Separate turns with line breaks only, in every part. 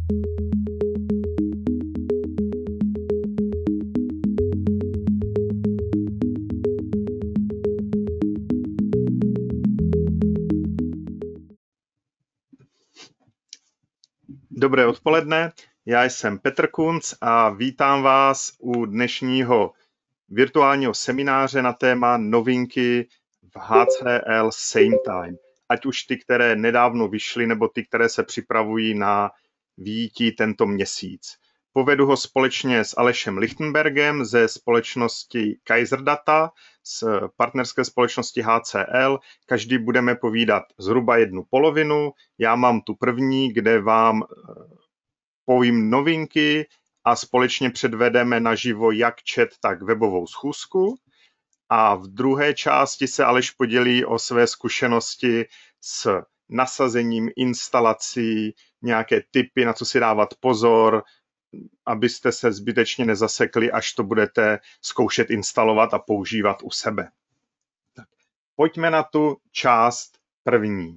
Dobré odpoledne, já jsem Petr Kunc a vítám vás u dnešního virtuálního semináře na téma novinky v HCL Same Time. Ať už ty, které nedávno vyšly, nebo ty, které se připravují na vyjití tento měsíc. Povedu ho společně s Alešem Lichtenbergem ze společnosti Kaiserdata, z partnerské společnosti HCL. Každý budeme povídat zhruba jednu polovinu. Já mám tu první, kde vám povím novinky a společně předvedeme naživo jak chat, tak webovou schůzku. A v druhé části se Aleš podělí o své zkušenosti s nasazením instalací, nějaké tipy, na co si dávat pozor, abyste se zbytečně nezasekli, až to budete zkoušet instalovat a používat u sebe. Tak, pojďme na tu část první.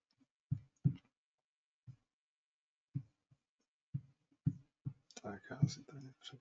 Tak, já si tady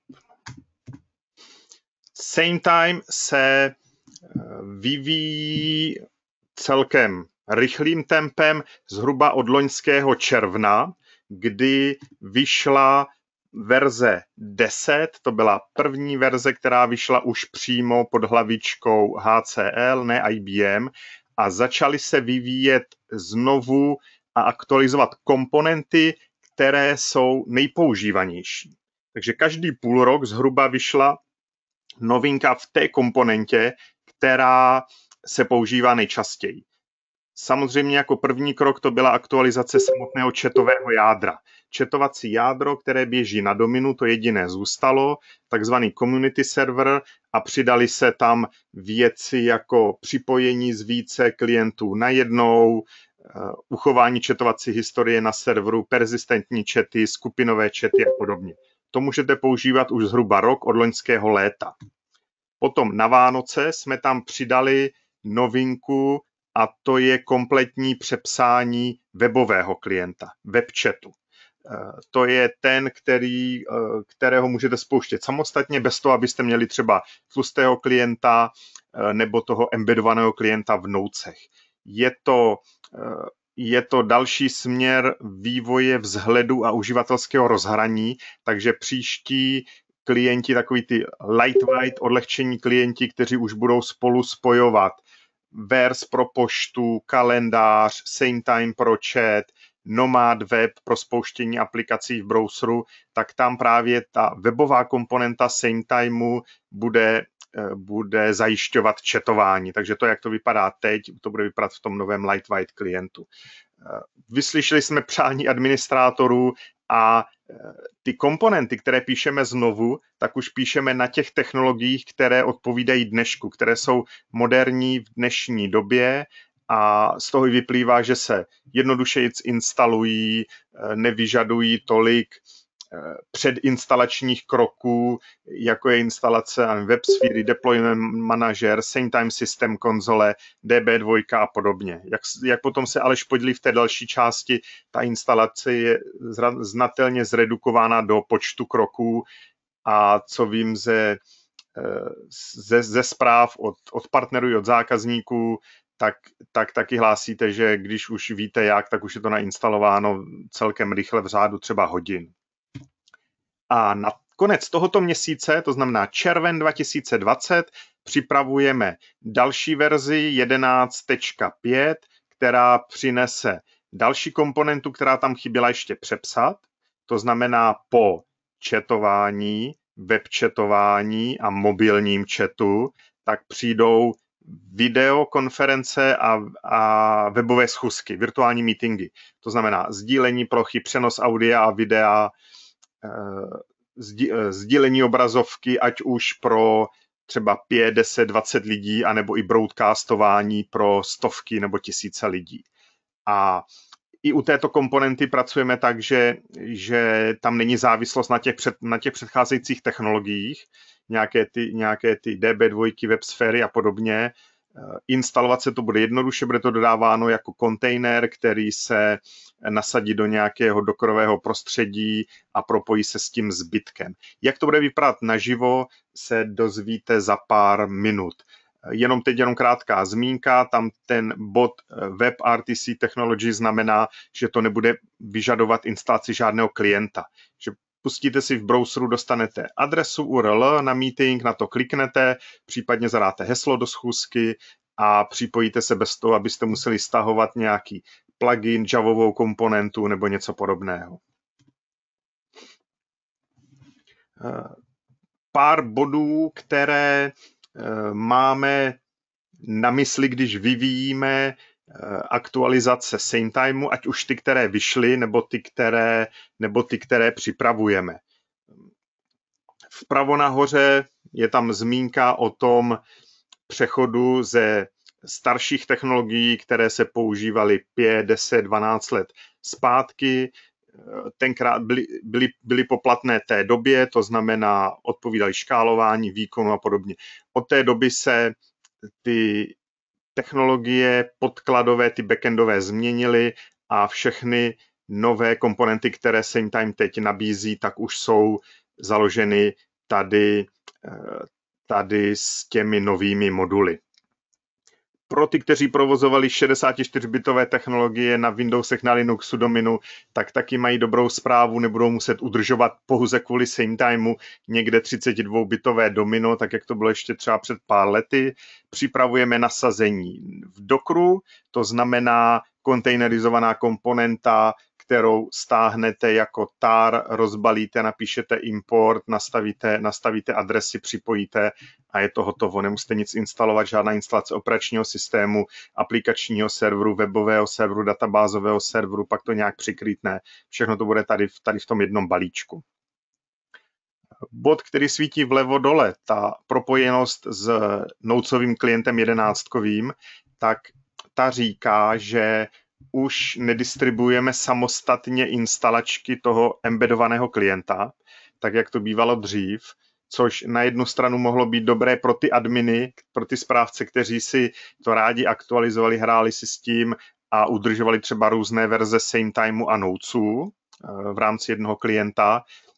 Same Time se vyvíjí celkem rychlým tempem zhruba od loňského června, kdy vyšla verze 10, to byla první verze, která vyšla už přímo pod hlavičkou HCL, ne IBM, a začaly se vyvíjet znovu a aktualizovat komponenty, které jsou nejpoužívanější. Takže každý půl rok zhruba vyšla novinka v té komponentě, která se používá nejčastěji. Samozřejmě jako první krok to byla aktualizace samotného chatového jádra. Chatovací jádro, které běží na Dominu, to jediné zůstalo, takzvaný community server, a přidali se tam věci jako připojení z více klientů najednou, uchování chatovací historie na serveru, persistentní chaty, skupinové chaty a podobně. To můžete používat už zhruba rok od loňského léta. Potom na Vánoce jsme tam přidali novinku, a to je kompletní přepsání webového klienta, webchatu. To je ten, kterého můžete spouštět samostatně, bez toho, abyste měli třeba tlustého klienta nebo toho embedovaného klienta v notech. Je to další směr vývoje vzhledu a uživatelského rozhraní, takže příští klienti, takový ty lightweight odlehčení klienti, kteří už budou spolu spojovat Vers pro poštu, kalendář, Same Time pro chat, Nomad Web pro spouštění aplikací v browseru, tak tam právě ta webová komponenta Same Timeu bude zajišťovat chatování. Takže to, jak to vypadá teď, to bude vypadat v tom novém lightweight klientu. Vyslyšeli jsme přání administrátorů a ty komponenty, které píšeme znovu, tak už píšeme na těch technologiích, které odpovídají dnešku, které jsou moderní v dnešní době, a z toho vyplývá, že se jednodušeji instalují, nevyžadují tolik předinstalačních kroků, jako je instalace WebSphere, Deployment Manager, Same Time System konzole, DB2 a podobně. Jak potom se Aleš podělí v té další části, ta instalace je znatelně zredukována do počtu kroků, a co vím ze zpráv od partnerů i od zákazníků, tak taky hlásíte, že když už víte jak, tak už je to nainstalováno celkem rychle v řádu třeba hodin. A na konec tohoto měsíce, to znamená červen 2020, připravujeme další verzi 11.5, která přinese další komponentu, která tam chyběla ještě přepsat. To znamená po chatování, webchatování a mobilním chatu, tak přijdou videokonference a webové schůzky, virtuální meetingy. To znamená sdílení plochy, přenos audia a videa, sdílení obrazovky, ať už pro třeba 5, 10, 20 lidí, anebo i broadcastování pro stovky nebo tisíce lidí. A i u této komponenty pracujeme tak, že tam není závislost na těch předcházejících technologiích, nějaké ty DB2, WebSphere a podobně. instalovat se to bude jednoduše, bude to dodáváno jako kontejner, který se nasadí do nějakého dokrového prostředí a propojí se s tím zbytkem. Jak to bude vypadat naživo, se dozvíte za pár minut. Jenom krátká zmínka, tam ten bod WebRTC Technology znamená, že to nebude vyžadovat instalaci žádného klienta. Že pustíte si v browseru, dostanete adresu URL na meeting, na to kliknete, případně zadáte heslo do schůzky a připojíte se bez toho, abyste museli stahovat nějaký plugin, javovou komponentu nebo něco podobného. Pár bodů, které máme na mysli, když vyvíjíme aktualizace SameTimeu, ať už ty, které vyšly, nebo ty, které připravujeme. Vpravo nahoře je tam zmínka o tom přechodu ze starších technologií, které se používaly 5, 10, 12 let zpátky. Tenkrát byly poplatné té době, to znamená odpovídaly škálování, výkonu a podobně. Od té doby se ty technologie podkladové, ty backendové změnily a všechny nové komponenty, které SameTime teď nabízí, tak už jsou založeny tady s těmi novými moduly. Pro ty, kteří provozovali 64-bitové technologie na Windowsech, na Linuxu, Dominu, tak taky mají dobrou zprávu, nebudou muset udržovat pouze kvůli SameTimeu někde 32-bitové Domino, tak jak to bylo ještě třeba před pár lety. Připravujeme nasazení v Dockeru, to znamená kontejnerizovaná komponenta, kterou stáhnete jako tar, rozbalíte, napíšete import, nastavíte adresy, připojíte a je to hotovo. Nemusíte nic instalovat, žádná instalace operačního systému, aplikačního serveru, webového serveru, databázového serveru, pak to nějak přikrýtne. Všechno to bude tady v tom jednom balíčku. Bod, který svítí vlevo dole, ta propojenost s noucovým klientem 11kovým, tak ta říká, že už nedistribuujeme samostatně instalačky toho embedovaného klienta, tak jak to bývalo dřív, což na jednu stranu mohlo být dobré pro ty adminy, pro ty správce, kteří si to rádi aktualizovali, hráli si s tím a udržovali třeba různé verze SameTimeu a Notesů v rámci jednoho klienta.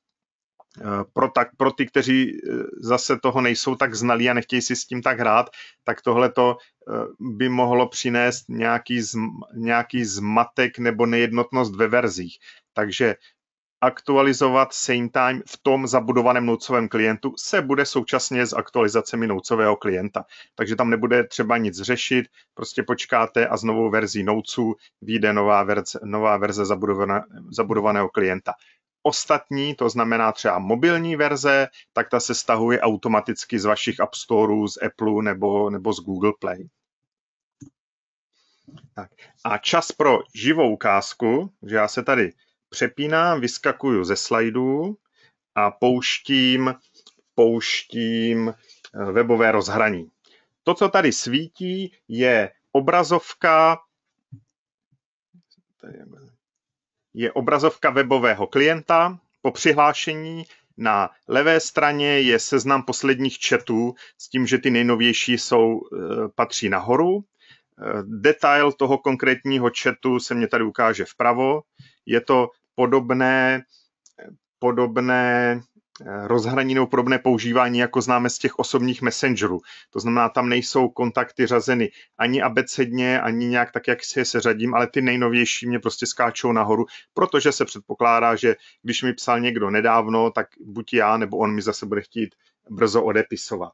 Pro ty, kteří zase toho nejsou tak znalí a nechtějí si s tím tak hrát, tak tohleto by mohlo přinést nějaký zmatek nebo nejednotnost ve verzích. Takže aktualizovat SameTime v tom zabudovaném noucovém klientu se bude současně s aktualizacemi noucového klienta. Takže tam nebude třeba nic řešit, prostě počkáte a s novou verzí Notesů vyjde nová verze zabudovaného klienta. Ostatní, to znamená třeba mobilní verze, tak ta se stahuje automaticky z vašich App Storeů, z Apple nebo z Google Play. Tak. A čas pro živou ukázku, že já se tady přepínám, vyskakuju ze slajdů a pouštím webové rozhraní. To, co tady svítí, je obrazovka webového klienta po přihlášení. Na levé straně je seznam posledních chatů s tím, že ty nejnovější patří nahoru. Detail toho konkrétního chatu se mě tady ukáže vpravo. Je to podobné rozhraní nebo podobné používání, jako známe z těch osobních messengerů. To znamená, tam nejsou kontakty řazeny ani abecedně, ani nějak tak, jak si je seřadím, ale ty nejnovější mě prostě skáčou nahoru, protože se předpokládá, že když mi psal někdo nedávno, tak buď já, nebo on mi zase bude chtít brzo odepisovat.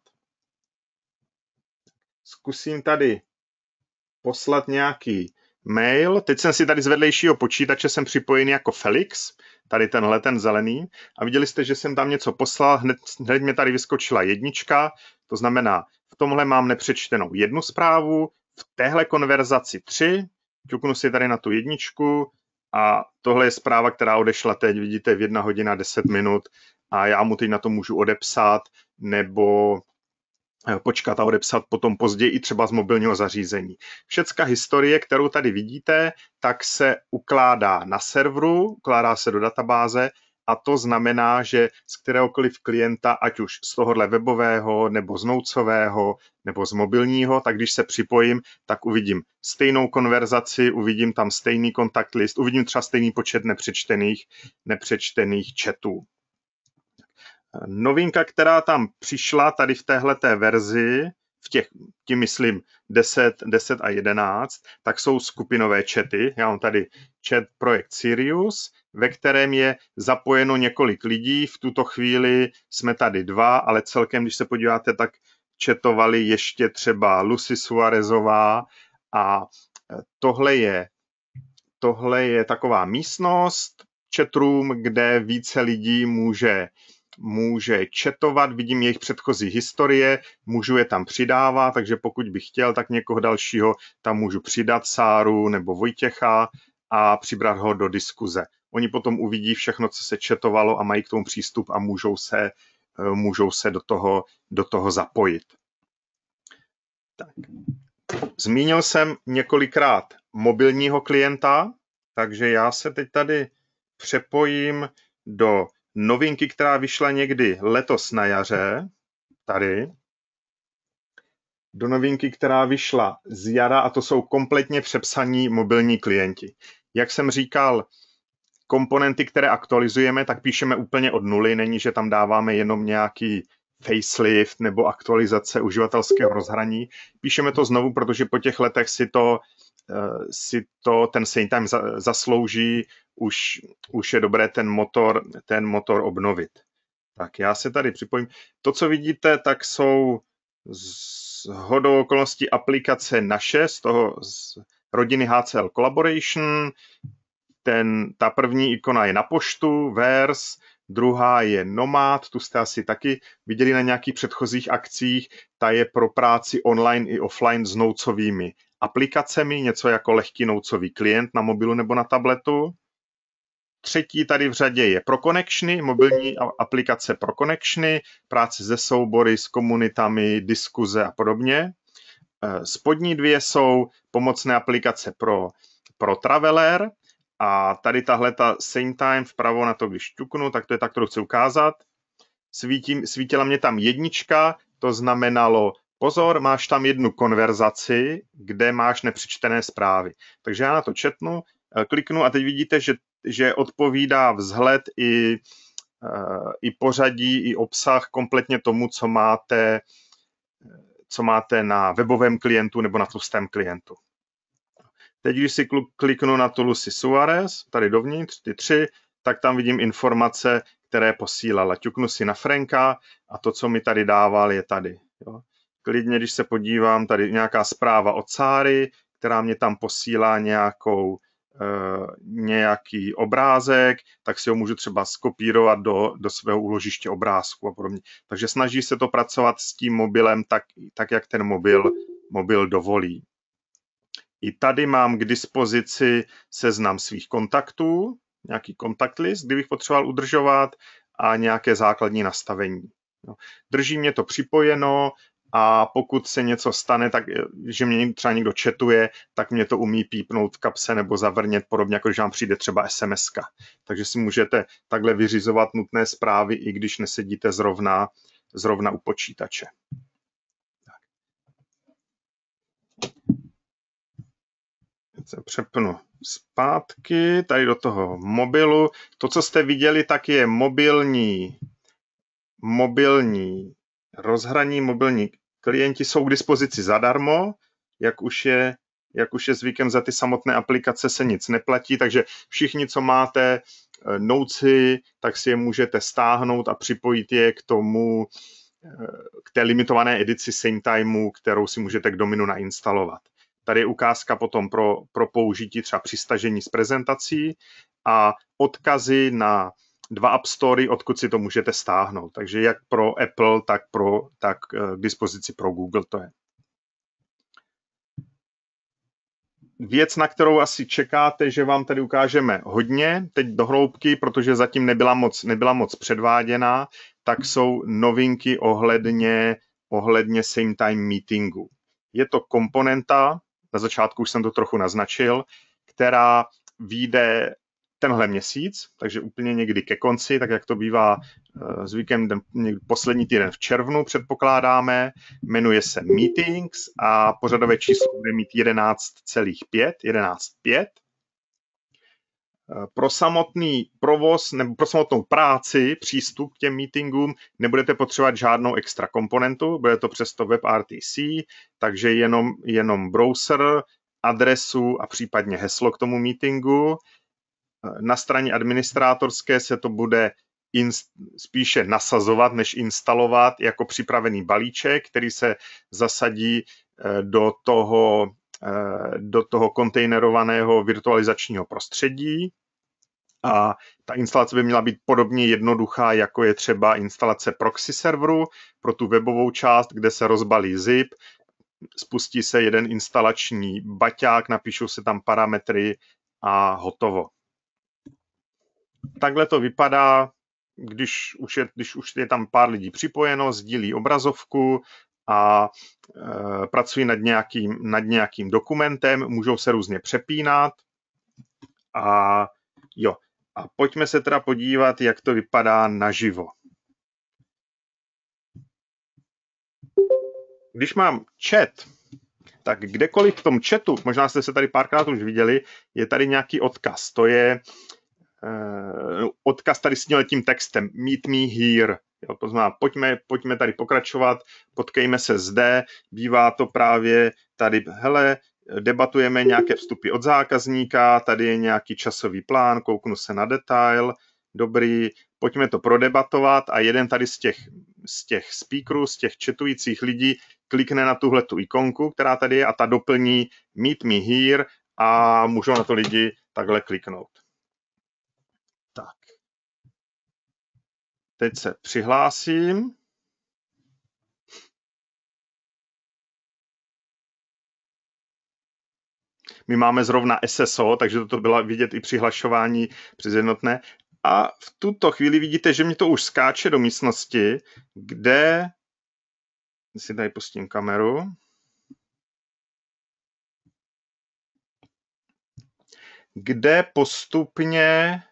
Zkusím tady poslat nějaký mail. Teď jsem si tady z vedlejšího počítače jsem připojený jako Felix, tady ten zelený, a viděli jste, že jsem tam něco poslal, hned mě tady vyskočila 1, to znamená, v tomhle mám nepřečtenou 1 zprávu, v téhle konverzaci 3, ťuknu si tady na tu 1 a tohle je zpráva, která odešla teď, vidíte, v 1 hodina 10 minut a já mu teď na to můžu odepsat nebo počkat a odepsat potom později i třeba z mobilního zařízení. Všecka historie, kterou tady vidíte, tak se ukládá na serveru, ukládá se do databáze a to znamená, že z kteréhokoliv klienta, ať už z tohohle webového, nebo z notesového, nebo z mobilního, tak když se připojím, tak uvidím stejnou konverzaci, uvidím tam stejný kontakt list, uvidím třeba stejný počet nepřečtených chatů. Novinka, která tam přišla tady v téhleté verzi, tím myslím 10 a 11, tak jsou skupinové chaty. Já mám tady chat projekt Sirius, ve kterém je zapojeno několik lidí. V tuto chvíli jsme tady 2, ale celkem, když se podíváte, tak chatovali ještě třeba Lucy Suarezová a tohle je taková místnost, chatroom, kde více lidí může chatovat, vidím jejich předchozí historie, můžu je tam přidávat, takže pokud bych chtěl, tak někoho dalšího tam můžu přidat, Sáru nebo Vojtěcha a přibrat ho do diskuze. Oni potom uvidí všechno, co se chatovalo a mají k tomu přístup a můžou se do toho zapojit. Tak. Zmínil jsem několikrát mobilního klienta, takže já se teď tady přepojím do novinky, která vyšla někdy letos na jaře, tady, do novinky, která vyšla z jara, a to jsou kompletně přepsaní mobilní klienti. Jak jsem říkal, komponenty, které aktualizujeme, tak píšeme úplně od nuly, není, že tam dáváme jenom nějaký facelift nebo aktualizace uživatelského rozhraní. Píšeme to znovu, protože po těch letech si to ten SameTime zaslouží, už je dobré ten motor obnovit. Tak já se tady připojím. To, co vidíte, tak jsou shodou okolností aplikace naše z rodiny HCL Collaboration. Ta první ikona je na poštu, Vers, druhá je Nomad, tu jste asi taky viděli na nějakých předchozích akcích, ta je pro práci online i offline s notesovými aplikacemi, něco jako lehký notesový klient na mobilu nebo na tabletu. Třetí tady v řadě je ProConnectiony, mobilní aplikace ProConnectiony, práce se soubory, s komunitami, diskuze a podobně. Spodní dvě jsou pomocné aplikace pro Traveler a tady tahle ta SameTime vpravo na to, když ťuknu, tak to je ta, kterou chci ukázat. Svítila mě tam 1, to znamenalo pozor, máš tam jednu konverzaci, kde máš nepřečtené zprávy. Takže já na to kliknu a teď vidíte, že odpovídá vzhled i pořadí, i obsah kompletně tomu, co máte na webovém klientu nebo na tlustém klientu. Teď, když si kliknu na tu Lucy Suarez, tady dovnitř, ty 3, tak tam vidím informace, které posílala. Ťuknu si na Franka a to, co mi tady dával, je tady. Jo. Klidně, když se podívám, tady nějaká zpráva od Sáry, která mě tam posílá nějaký obrázek, tak si ho můžu třeba skopírovat do svého úložiště obrázku a podobně. Takže snaží se to pracovat s tím mobilem tak jak ten mobil dovolí. I tady mám k dispozici seznam svých kontaktů, nějaký kontakt list, kdybych potřeboval udržovat, a nějaké základní nastavení. Drží mě to připojeno a pokud se něco stane, tak, že mě třeba někdo chatuje, tak mě to umí pípnout v kapse nebo zavrnět, podobně jako když vám přijde třeba SMS-ka. Takže si můžete takhle vyřizovat nutné zprávy, i když nesedíte zrovna u počítače. Se přepnu zpátky tady do toho mobilu. To, co jste viděli, tak je mobilní rozhraní, mobilní klienti jsou k dispozici zadarmo, jak už je zvykem, za ty samotné aplikace se nic neplatí, takže všichni, co máte notesy, tak si je můžete stáhnout a připojit je k té limitované edici SameTimeu, kterou si můžete k Dominu nainstalovat. Tady je ukázka potom pro použití třeba při stažení z prezentací a odkazy na 2 App Story, odkud si to můžete stáhnout. Takže jak pro Apple, tak k dispozici pro Google to je. Věc, na kterou asi čekáte, že vám tady ukážeme hodně, teď do hloubky, protože zatím nebyla moc předváděná, tak jsou novinky ohledně SameTime meetingu. Je to komponenta, na začátku už jsem to trochu naznačil, která vyjde tenhle měsíc, takže úplně někdy ke konci, tak jak to bývá zvykem, poslední týden v červnu předpokládáme, jmenuje se Meetings a pořadové číslo bude mít 11,5. Pro samotný provoz nebo pro samotnou práci, přístup k těm meetingům, nebudete potřebovat žádnou extra komponentu, bude to přesto WebRTC, takže jenom browser, adresu a případně heslo k tomu meetingu. Na straně administrátorské se to bude spíše nasazovat, než instalovat jako připravený balíček, který se zasadí do toho kontejnerovaného virtualizačního prostředí. A ta instalace by měla být podobně jednoduchá, jako je třeba instalace proxy serveru pro tu webovou část, kde se rozbalí zip, spustí se jeden instalační baťák, napíšou se tam parametry a hotovo. Takhle to vypadá, když už je tam pár lidí připojeno, sdílí obrazovku a pracují nad nějakým dokumentem, můžou se různě přepínat a jo. A pojďme se teda podívat, jak to vypadá naživo. Když mám chat, tak kdekoliv v tom chatu, možná jste se tady párkrát už viděli, je tady nějaký odkaz. To je odkaz tady s tím textem Meet me here. Jo, to znamená, pojďme tady pokračovat, potkejme se zde, bývá to právě tady, hele, debatujeme nějaké vstupy od zákazníka, tady je nějaký časový plán, kouknu se na detail, dobrý, pojďme to prodebatovat a jeden tady z těch speakerů, z těch chatujících lidí klikne na tuhletu ikonku, která tady je a ta doplní Meet me here a můžou na to lidi takhle kliknout. Tak. Teď se přihlásím. My máme zrovna SSO, takže to bylo vidět i přihlašování přes jednotné. A v tuto chvíli vidíte, že mi to už skáče do místnosti, kde si tady pustím kameru. Kde postupně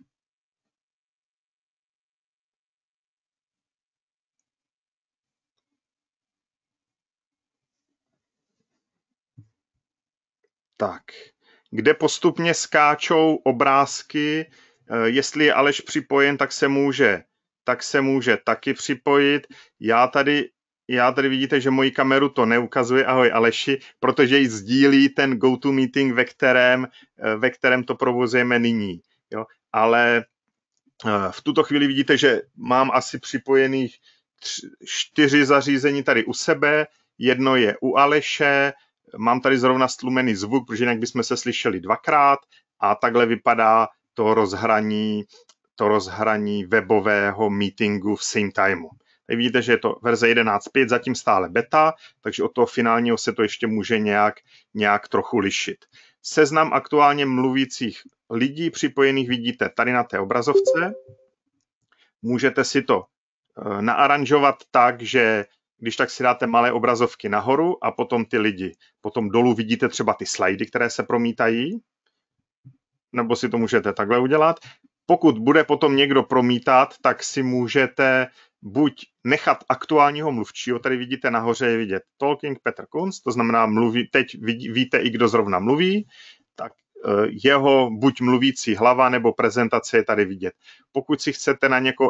kde postupně skáčou obrázky, jestli je Aleš připojen, tak se může taky připojit. Já tady vidíte, že moji kameru to neukazuje, ahoj Aleši, protože ji sdílí ten GoToMeeting, ve kterém to provozujeme nyní. Jo? Ale v tuto chvíli vidíte, že mám asi připojených 4 zařízení tady u sebe, jedno je u Aleše, mám tady zrovna stlumený zvuk, protože jinak bychom se slyšeli dvakrát a takhle vypadá to rozhraní webového meetingu v same timeu. Tady vidíte, že je to verze 11.5, zatím stále beta, takže od toho finálního se to ještě může nějak trochu lišit. Seznam aktuálně mluvících lidí připojených vidíte tady na té obrazovce. Můžete si to naaranžovat tak, že když tak si dáte malé obrazovky nahoru a potom ty lidi. Potom dolů vidíte třeba ty slajdy, které se promítají. Nebo si to můžete takhle udělat. Pokud bude potom někdo promítat, tak si můžete buď nechat aktuálního mluvčího, tady vidíte nahoře je vidět Talking Petr Kunz, to znamená teď víte i kdo zrovna mluví, tak jeho buď mluvící hlava nebo prezentace je tady vidět. Pokud si chcete na někoho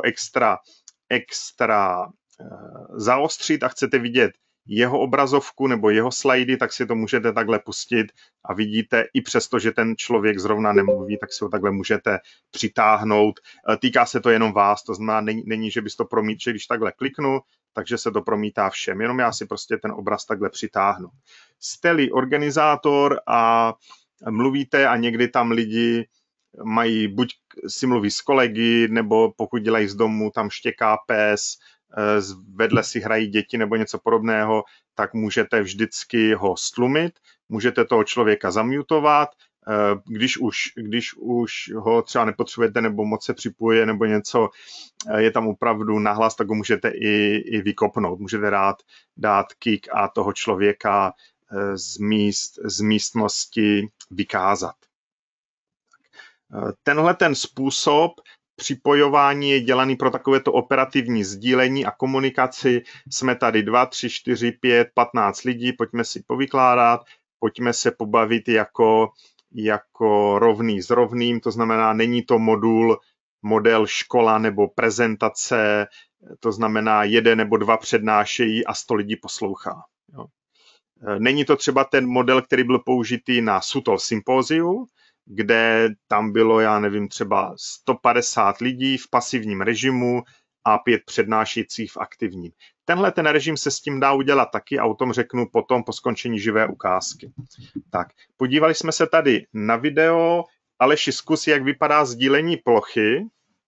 extra zaostřit a chcete vidět jeho obrazovku nebo jeho slajdy, tak si to můžete takhle pustit a vidíte i přesto, že ten člověk zrovna nemluví, tak si ho takhle můžete přitáhnout. Týká se to jenom vás, to znamená, není že bys to promítl, když takhle kliknu, takže se to promítá všem, jenom já si prostě ten obraz takhle přitáhnu. Jste-li organizátor a mluvíte a někdy tam lidi mají, buď si mluví s kolegy, nebo pokud dělají z domu, tam štěká pes, vedle si hrají děti nebo něco podobného, tak můžete vždycky ho stlumit, můžete toho člověka zamutovat, když už ho třeba nepotřebujete nebo moc se připojuje nebo něco je tam opravdu nahlas, tak ho můžete i vykopnout, můžete dát kick a toho člověka z místnosti vykázat. Tenhle ten způsob připojování je dělaný pro takovéto operativní sdílení a komunikaci. Jsme tady 2, 3, 4, 5, 15 lidí, pojďme si povykládat, pojďme se pobavit jako rovný s rovným, to znamená, není to model škola nebo prezentace, to znamená 1 nebo 2 přednášejí a 100 lidí poslouchá. Jo. Není to třeba ten model, který byl použitý na Sutton sympóziu, kde tam bylo, já nevím, třeba 150 lidí v pasivním režimu a 5 přednášejících v aktivním. Tenhle ten režim se s tím dá udělat taky a o tom řeknu potom po skončení živé ukázky. Tak, podívali jsme se tady na video. Aleši, zkus, jak vypadá sdílení plochy.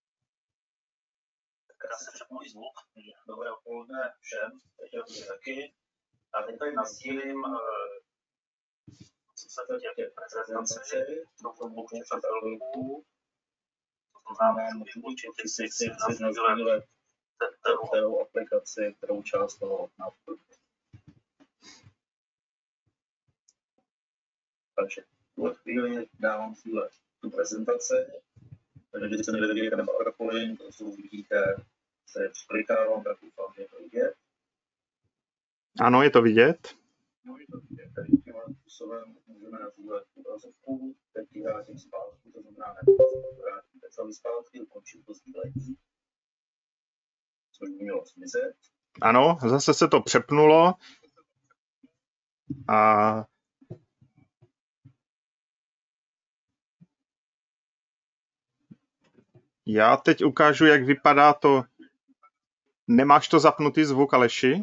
Krásně můj zvuk. Dobré odpoledne všem, teď taky. A teď tady nasdílím co se teď jaké prezentaci, trochu buchnu přátelů. To znamená, můžu učit si nazdílet kterou aplikaci, kterou část toho návodu. Takže v tuhle chvíli dávám tu prezentaci. Takže když se nevidíte ten PowerPoint, to jsou vidíte, se přiklikávám, tak doufám, že je to vidět.
Ano, je to vidět.
No, je to vidět. Tady tímhle způsobem můžeme nazdílet obrazovku, teď ji vrátím zpátky, to znamená vrátíte celý zpátky, ukončím to sdílení. Což by mělo smyslet.
Ano, zase se to přepnulo. A já teď ukážu, jak vypadá to. Nemáš to zapnutý zvuk, Aleši?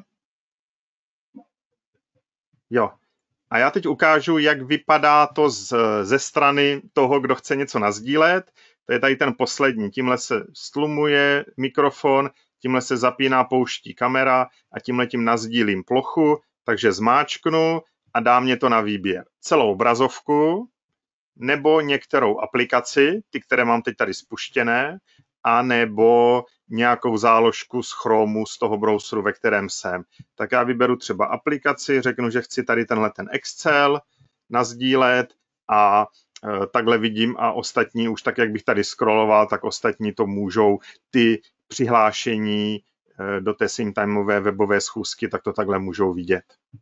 Jo. A já teď ukážu, jak vypadá to ze strany toho, kdo chce něco nasdílet. To je tady ten poslední. Tímhle se stlumuje mikrofon, tímhle se zapíná, pouští kamera a tímhle tím nasdílím plochu, takže zmáčknu a dá mě to na výběr. Celou obrazovku nebo některou aplikaci, ty, které mám teď tady spuštěné, a nebo nějakou záložku z Chromu, z toho browseru, ve kterém jsem. Tak já vyberu třeba aplikaci, řeknu, že chci tady tenhle ten Excel nasdílet a takhle vidím a ostatní, už tak, jak bych tady scrolloval, tak ostatní to můžou ty přihlášení do té SameTimeové webové schůzky, tak to takhle můžou vidět.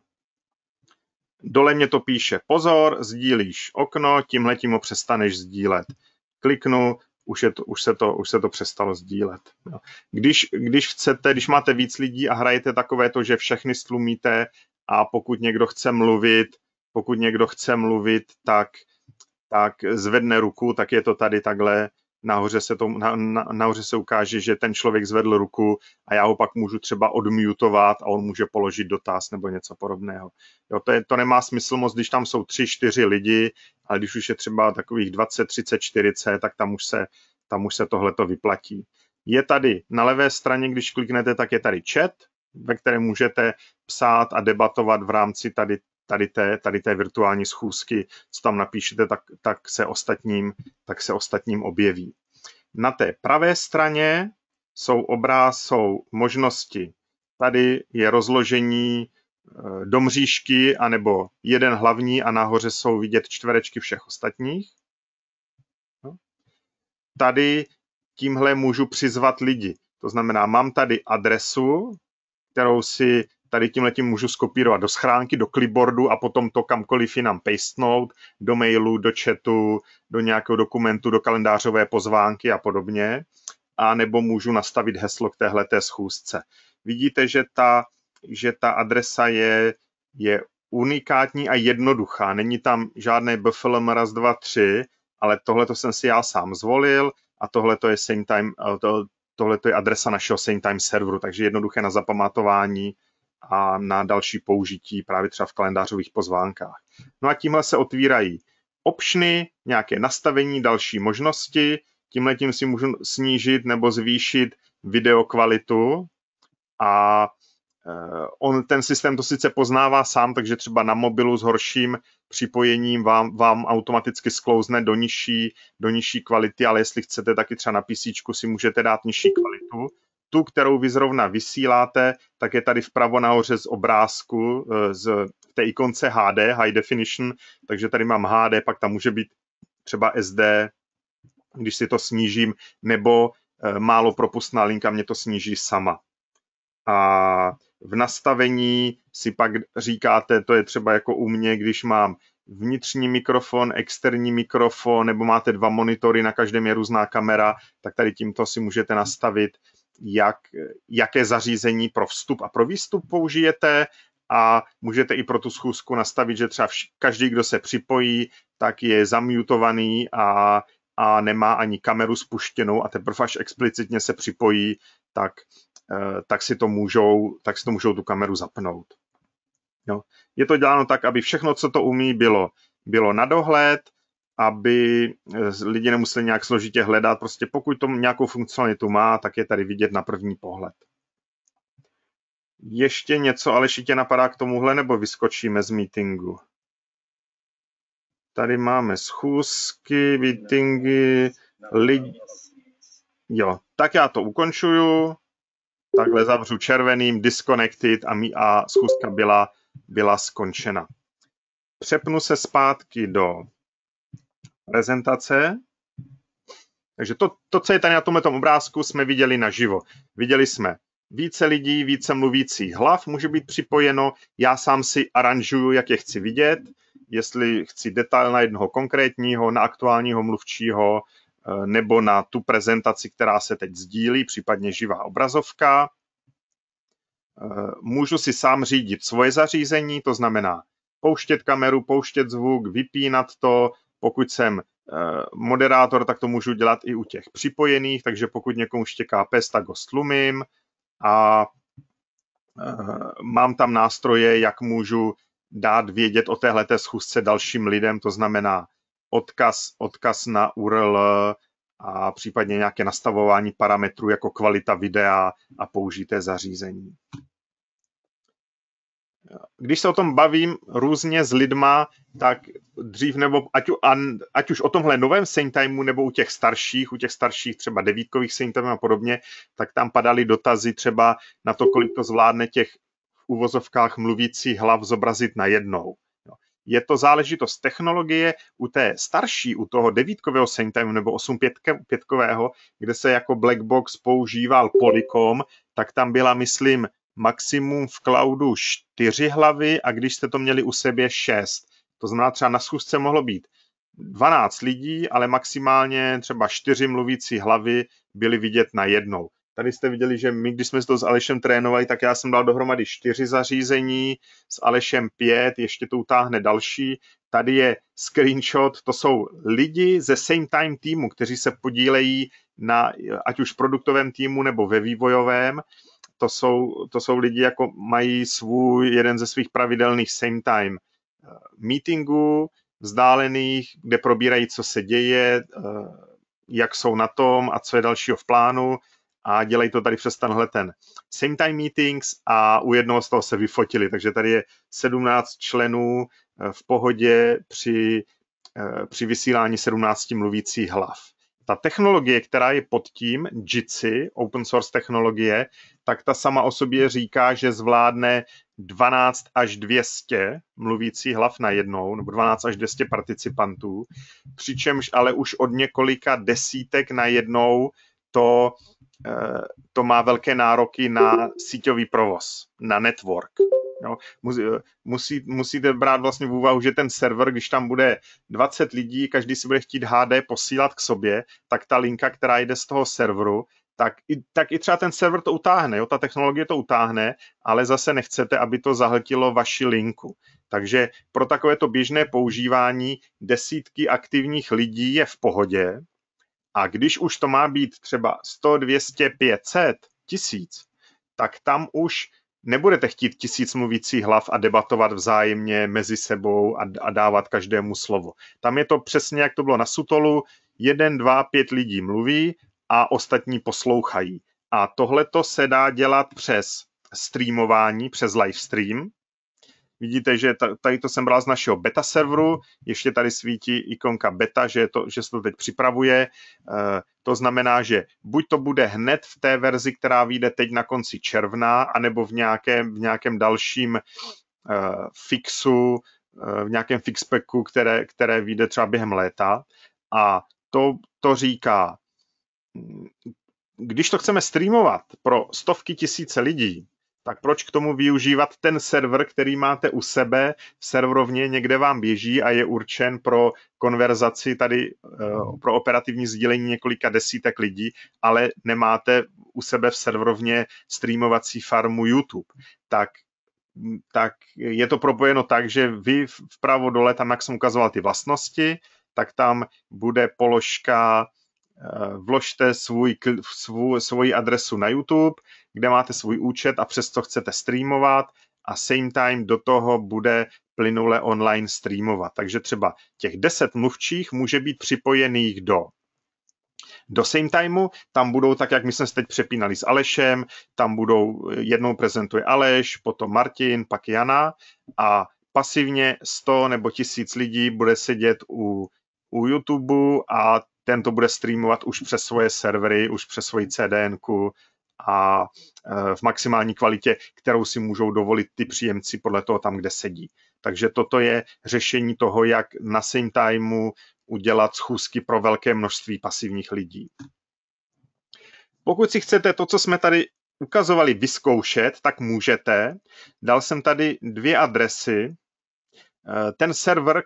Dole mě to píše, pozor, sdílíš okno, tímhletím ho přestaneš sdílet. Kliknu, už se to přestalo sdílet. Když máte víc lidí a hrajete takové to, že všechny stlumíte a pokud někdo chce mluvit, tak zvedne ruku, tak je to tady takhle, nahoře se ukáže, že ten člověk zvedl ruku a já ho pak můžu třeba odmutovat a on může položit dotaz nebo něco podobného. Jo, to nemá smysl moc, když tam jsou 3-4 lidi, ale když už je třeba takových 20, 30, 40, tak tam už se tohleto vyplatí. Je tady na levé straně, když kliknete, tak je tady chat, ve kterém můžete psát a debatovat v rámci tady té virtuální schůzky, co tam napíšete, tak se ostatním objeví. Na té pravé straně jsou možnosti. Tady je rozložení do mřížky anebo jeden hlavní a nahoře jsou vidět čtverečky všech ostatních. Tady tímhle můžu přizvat lidi. To znamená, mám tady adresu, kterou si tady tímhletím můžu skopírovat do schránky, do clipboardu a potom to kamkoliv jinam pastenout, do mailu, do chatu, do nějakého dokumentu, do kalendářové pozvánky a podobně. A nebo můžu nastavit heslo k téhleté schůzce. Vidíte, že ta adresa je unikátní a jednoduchá. Není tam žádné bflm raz, dva, tři, ale tohleto jsem si já sám zvolil a tohleto je tohleto je adresa našeho SameTime serveru, takže jednoduché na zapamatování a na další použití právě třeba v kalendářových pozvánkách. No a tímhle se otvírají optiony, nějaké nastavení, další možnosti. Tímhletím si můžu snížit nebo zvýšit videokvalitu a ten systém to sice poznává sám, takže třeba na mobilu s horším připojením vám automaticky sklouzne do nižší kvality, ale jestli chcete taky třeba na PC si můžete dát nižší kvalitu. Tu, kterou vy zrovna vysíláte, tak je tady vpravo nahoře z obrázku, v té ikonce HD, High Definition, takže tady mám HD, pak tam může být třeba SD, když si to snížím, nebo málo propustná linka mě to sníží sama. A v nastavení si pak říkáte, to je třeba jako u mě, když mám vnitřní mikrofon, externí mikrofon, nebo máte 2 monitory, na každém je různá kamera, tak tady tímto si můžete nastavit, jaké zařízení pro vstup a pro výstup použijete, a můžete i pro tu schůzku nastavit, že třeba každý, kdo se připojí, tak je zamutovaný a nemá ani kameru spuštěnou, a teprve až explicitně se připojí, tak si to můžou tu kameru zapnout. Jo. Je to děláno tak, aby všechno, co to umí, bylo na dohled, aby lidi nemuseli nějak složitě hledat. Prostě pokud to nějakou funkcionalitu má, tak je tady vidět na první pohled. Ještě něco, Aleši, tě napadá k tomuhle, nebo vyskočíme z meetingu? Tady máme schůzky, meetingy, lidi. Jo, tak já to ukončuju. Takhle zavřu červeným, disconnected, a schůzka byla skončena. Přepnu se zpátky do prezentace. Takže to, co je tady na tomto obrázku, jsme viděli naživo. Viděli jsme více lidí, více mluvících hlav může být připojeno. Já sám si aranžuju, jak je chci vidět. Jestli chci detail na jednoho konkrétního, na aktuálního mluvčího, nebo na tu prezentaci, která se teď sdílí, případně živá obrazovka. Můžu si sám řídit svoje zařízení, to znamená pouštět kameru, pouštět zvuk, vypínat to. Pokud jsem moderátor, tak to můžu dělat i u těch připojených, takže pokud někomu štěká pes, tak ho stlumím. A mám tam nástroje, jak můžu dát vědět o téhleté schůzce dalším lidem, to znamená odkaz na URL a případně nějaké nastavování parametrů jako kvalita videa a použité zařízení. Když se o tom bavím různě s lidma, tak dřív nebo ať už o tomhle novém SameTimeu nebo u těch starších třeba 9kových SameTimeu a podobně, tak tam padaly dotazy třeba na to, kolik to zvládne těch v uvozovkách mluvících hlav zobrazit najednou. Je to záležitost technologie. U té starší, u toho 9kového SameTimeu nebo 8.5kového, kde se jako black box používal Polycom, tak tam byla, myslím, maximum v cloudu 4 hlavy, a když jste to měli u sebe 6. To znamená, třeba na schůzce mohlo být 12 lidí, ale maximálně třeba 4 mluvící hlavy byly vidět najednou. Tady jste viděli, že my, když jsme to s Alešem trénovali, tak já jsem dal dohromady 4 zařízení, s Alešem 5, ještě to utáhne další. Tady je screenshot, to jsou lidi ze SameTime týmu, kteří se podílejí na ať už produktovém týmu nebo ve vývojovém. To jsou lidi, jako mají jeden ze svých pravidelných SameTime meetingů, vzdálených, kde probírají, co se děje, jak jsou na tom a co je dalšího v plánu, a dělají to tady přes tenhle ten SameTime meetings, a u jednoho z toho se vyfotili, takže tady je 17 členů v pohodě při vysílání 17 mluvících hlav. Ta technologie, která je pod tím, Jitsi, open source technologie, tak ta sama o sobě říká, že zvládne 12 až 200 mluvících hlav najednou, nebo 12 až 200 participantů, přičemž ale už od několika desítek najednou to má velké nároky na síťový provoz, na network. Jo, musíte brát vlastně v úvahu, že ten server, když tam bude 20 lidí, každý si bude chtít HD posílat k sobě, tak ta linka, která jde z toho serveru, tak i třeba ten server to utáhne, jo? Ta technologie to utáhne, ale zase nechcete, aby to zahltilo vaši linku. Takže pro takovéto běžné používání desítky aktivních lidí je v pohodě, a když už to má být třeba 100, 200, 500, 1000, tak tam už nebudete chtít 1000 mluvících hlav a debatovat vzájemně mezi sebou a dávat každému slovo. Tam je to přesně, jak to bylo na Sutolu, 1, 2, 5 lidí mluví a ostatní poslouchají. A tohleto se dá dělat přes streamování, přes live stream. Vidíte, že tady to jsem bral z našeho beta serveru, ještě tady svítí ikonka beta, že se to teď připravuje. To znamená, že buď to bude hned v té verzi, která vyjde teď na konci června, anebo v nějakém dalším fixu, v nějakém fixpacku, které vyjde třeba během léta. A to říká, když to chceme streamovat pro stovky tisíce lidí, tak proč k tomu využívat ten server, který máte u sebe v serverovně, někde vám běží a je určen pro konverzaci tady, pro operativní sdílení několika desítek lidí, ale nemáte u sebe v serverovně streamovací farmu YouTube. Tak je to propojeno tak, že vy vpravo dole, tam jak jsem ukazoval ty vlastnosti, tak tam bude položka vložte svoji adresu na YouTube, kde máte svůj účet a přes to chcete streamovat a same time do toho bude plynule online streamovat. Takže třeba těch 10 mluvčích může být připojených do same timeu, tam budou tak, jak my jsme se teď přepínali s Alešem, tam budou, jednou prezentuje Aleš, potom Martin, pak Jana a pasivně 100 nebo 1000 lidí bude sedět u YouTube a ten to bude streamovat už přes svoje servery, už přes svoji CDNku a v maximální kvalitě, kterou si můžou dovolit ty příjemci podle toho tam, kde sedí. Takže toto je řešení toho, jak na same timeu udělat schůzky pro velké množství pasivních lidí. Pokud si chcete to, co jsme tady ukazovali, vyzkoušet, tak můžete. Dal jsem tady 2 adresy. Ten server,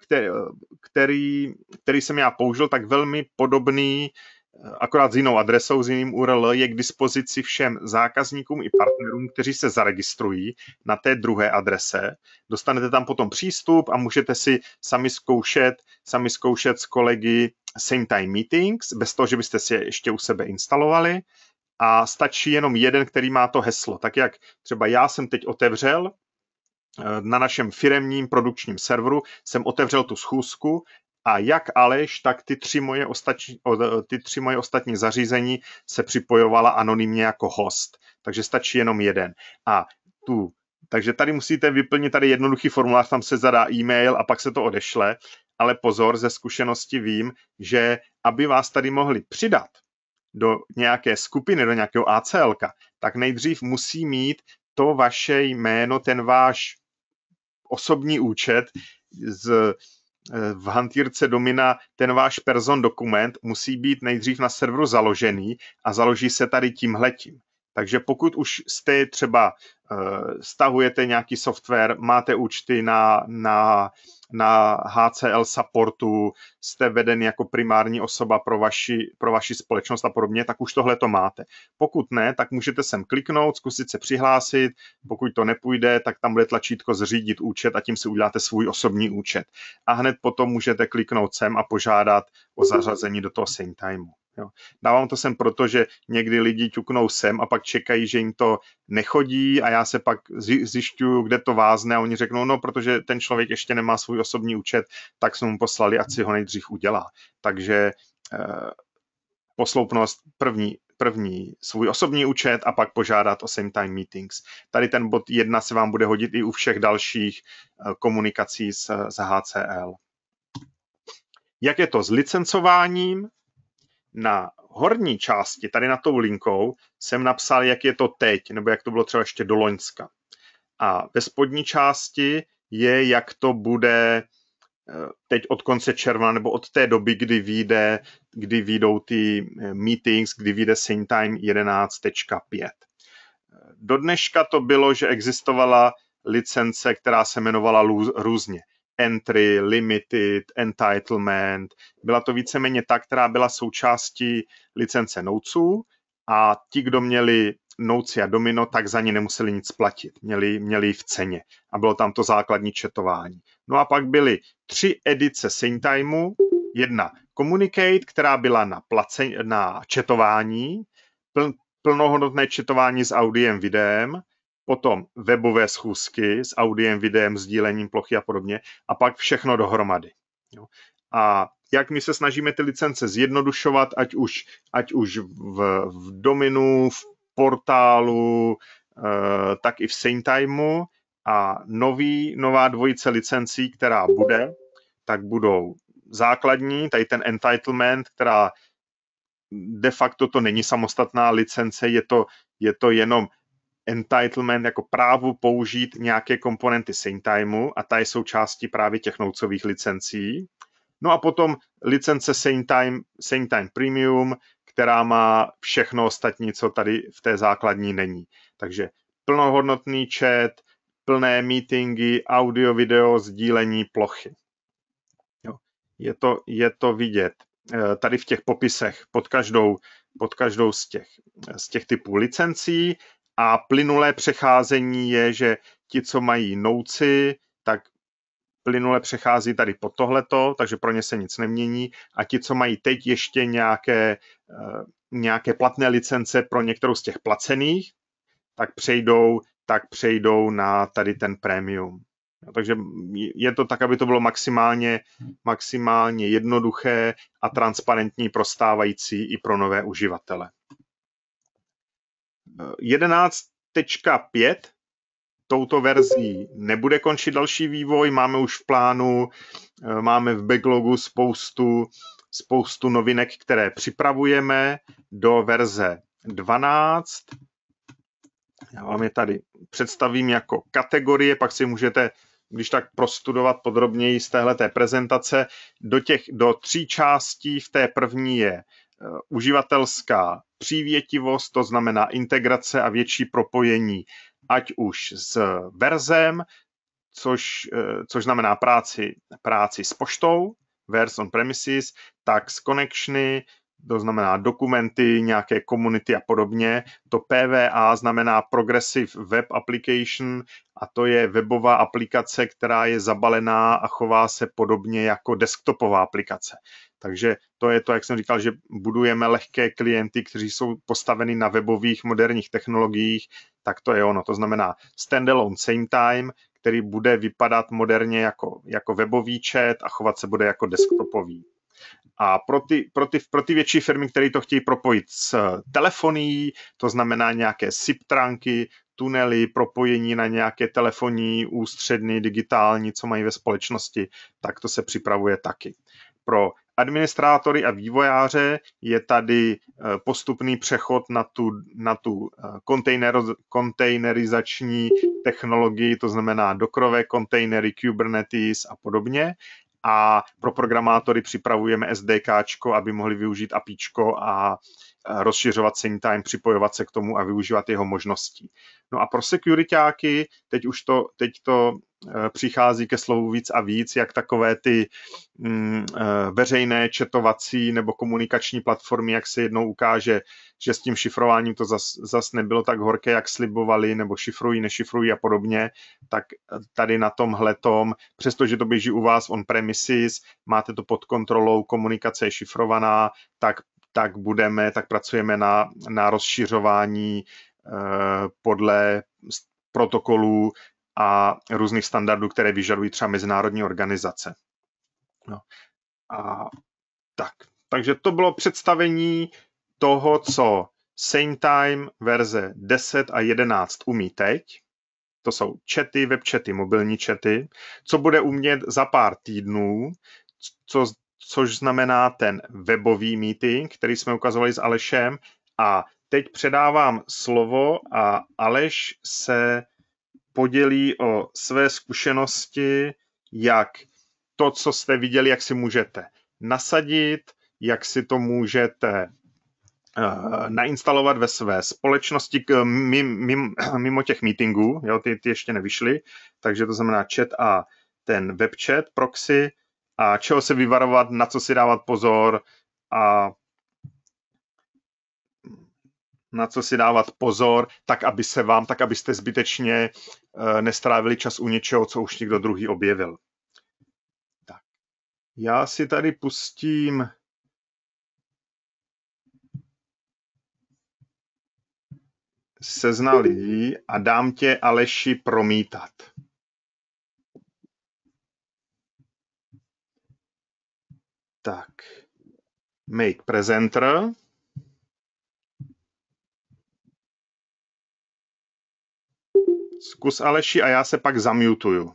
který jsem já použil, tak velmi podobný, akorát s jinou adresou, s jiným URL, je k dispozici všem zákazníkům i partnerům, kteří se zaregistrují na té druhé adrese. Dostanete tam potom přístup a můžete si sami zkoušet s kolegy Same Time Meetings, bez toho, že byste si je ještě u sebe instalovali. A stačí jenom jeden, který má to heslo. Tak jak třeba já jsem teď otevřel, na našem firemním produkčním serveru jsem otevřel tu schůzku a jak Aleš, tak ty tři moje ostatní zařízení se připojovala anonymně jako host. Takže stačí jenom jeden. Takže tady musíte vyplnit tady jednoduchý formulář, tam se zadá e-mail a pak se to odešle. Ale pozor, ze zkušenosti vím, že aby vás tady mohli přidat do nějaké skupiny, do nějakého ACL-ka, tak nejdřív musí mít to vaše jméno, ten váš osobní účet v hantýrce domina, ten váš person dokument musí být nejdřív na serveru založený a založí se tady tímhletím. Takže pokud už jste třeba stahujete nějaký software, máte účty na HCL supportu, jste veden jako primární osoba pro vaši společnost a podobně, tak už tohle to máte. Pokud ne, tak můžete sem kliknout, zkusit se přihlásit, pokud to nepůjde, tak tam bude tlačítko zřídit účet a tím si uděláte svůj osobní účet. A hned potom můžete kliknout sem a požádat o zařazení do toho same timeu. Jo. Dávám to sem proto, že někdy lidi ťuknou sem a pak čekají, že jim to nechodí a já se pak zjišťuju, kde to vázne a oni řeknou, no protože ten člověk ještě nemá svůj osobní účet, tak jsme mu poslali, ať si ho nejdřív udělá. Takže posloupnost první svůj osobní účet a pak požádat o same time meetings. Tady ten bod 1 se vám bude hodit i u všech dalších komunikací s HCL. Jak je to s licencováním? Na horní části, tady na tou linkou, jsem napsal, jak je to teď, nebo jak to bylo třeba ještě do loňska. A ve spodní části je, jak to bude teď od konce června, nebo od té doby, kdy vyjdou ty meetings, kdy vyjde Same Time 11.5. Do dneška to bylo, že existovala licence, která se jmenovala různě. Entry, Limited, Entitlement. Byla to víceméně ta, která byla součástí licence Notesů a ti, kdo měli Notesy a Domino, tak za ně nemuseli nic platit. Měli v ceně a bylo tam to základní chatování. No a pak byly 3 edice Same Timeu. Jedna Communicate, která byla na chatování, plnohodnotné chatování s audiem, videem, potom webové schůzky s audiem, videem, sdílením plochy a podobně a pak všechno dohromady. Jo. A jak my se snažíme ty licence zjednodušovat, ať už v Dominu, v portálu, tak i v Same Timeu a nová dvojice licencí, která bude, tak budou základní, tady ten entitlement, která de facto to není samostatná licence, je to jenom entitlement jako právo použít nějaké komponenty Same Timeu a ta je součástí právě těch Notesových licencí. No a potom licence Same Time Premium, která má všechno ostatní, co tady v té základní není. Takže plnohodnotný chat, plné meetingy, audio, video, sdílení plochy. Jo. Je to vidět tady v těch popisech pod každou z těch typů licencí a plynulé přecházení je, že ti, co mají nouci, tak plynule přechází tady pod tohleto, takže pro ně se nic nemění a ti, co mají teď ještě nějaké platné licence pro některou z těch placených, tak přejdou na tady ten premium. Takže je to tak, aby to bylo maximálně jednoduché a transparentní pro stávající i pro nové uživatele. 11.5 touto verzí nebude končit další vývoj, máme už v plánu, máme v backlogu spoustu novinek, které připravujeme do verze 12. Já vám je tady představím jako kategorie, pak si můžete, když tak, prostudovat podrobněji z téhleté prezentace. Do 3 částí, v té první je uživatelská přívětivost, to znamená integrace a větší propojení, ať už s verzem, což znamená práci s poštou, verse on premises, tak s connectiony, to znamená dokumenty, nějaké komunity a podobně. To PWA znamená Progressive Web Application a to je webová aplikace, která je zabalená a chová se podobně jako desktopová aplikace. Takže to je to, jak jsem říkal, že budujeme lehké klienty, kteří jsou postaveni na webových moderních technologiích, tak to je ono. To znamená standalone same time, který bude vypadat moderně jako webový chat a chovat se bude jako desktopový. A pro ty větší firmy, které to chtějí propojit s telefonií, to znamená nějaké SIP tránky, tunely, propojení na nějaké telefonní, ústředny, digitální, co mají ve společnosti, tak to se připravuje taky. Pro administrátory a vývojáře je tady postupný přechod na tu kontejnerizační technologii, to znamená dokrové kontejnery, Kubernetes a podobně. A pro programátory připravujeme SDKčko, aby mohli využít APIčko a rozšiřovat same time, připojovat se k tomu a využívat jeho možností. No a pro securityáky teď to přichází ke slovu víc a víc, jak takové ty veřejné četovací nebo komunikační platformy, jak se jednou ukáže, že s tím šifrováním to zas nebylo tak horké, jak slibovali, nebo šifrují, nešifrují a podobně, tak tady na tomhletom, přestože to běží u vás on premises, máte to pod kontrolou, komunikace je šifrovaná, tak pracujeme na rozšiřování podle protokolů a různých standardů, které vyžadují třeba mezinárodní organizace. No. Takže to bylo představení toho, co Same Time verze 10 a 11 umí teď. To jsou chaty, webchaty, mobilní chaty, co bude umět za pár týdnů, což znamená ten webový meeting, který jsme ukazovali s Alešem. A teď předávám slovo a Aleš se podělí o své zkušenosti, jak to, co jste viděli, jak si můžete nasadit, jak si to můžete nainstalovat ve své společnosti mimo těch meetingů, jo, ty ještě nevyšly, takže to znamená chat a ten webchat proxy a čeho se vyvarovat, na co si dávat pozor a tak abyste zbytečně nestrávili čas u něčeho, co už někdo druhý objevil. Tak. Já si tady pustím seznam lidí a dám tě, Aleši, promítat. Tak. Make presenter. Zkus, Aleši, a já se pak zamutuju.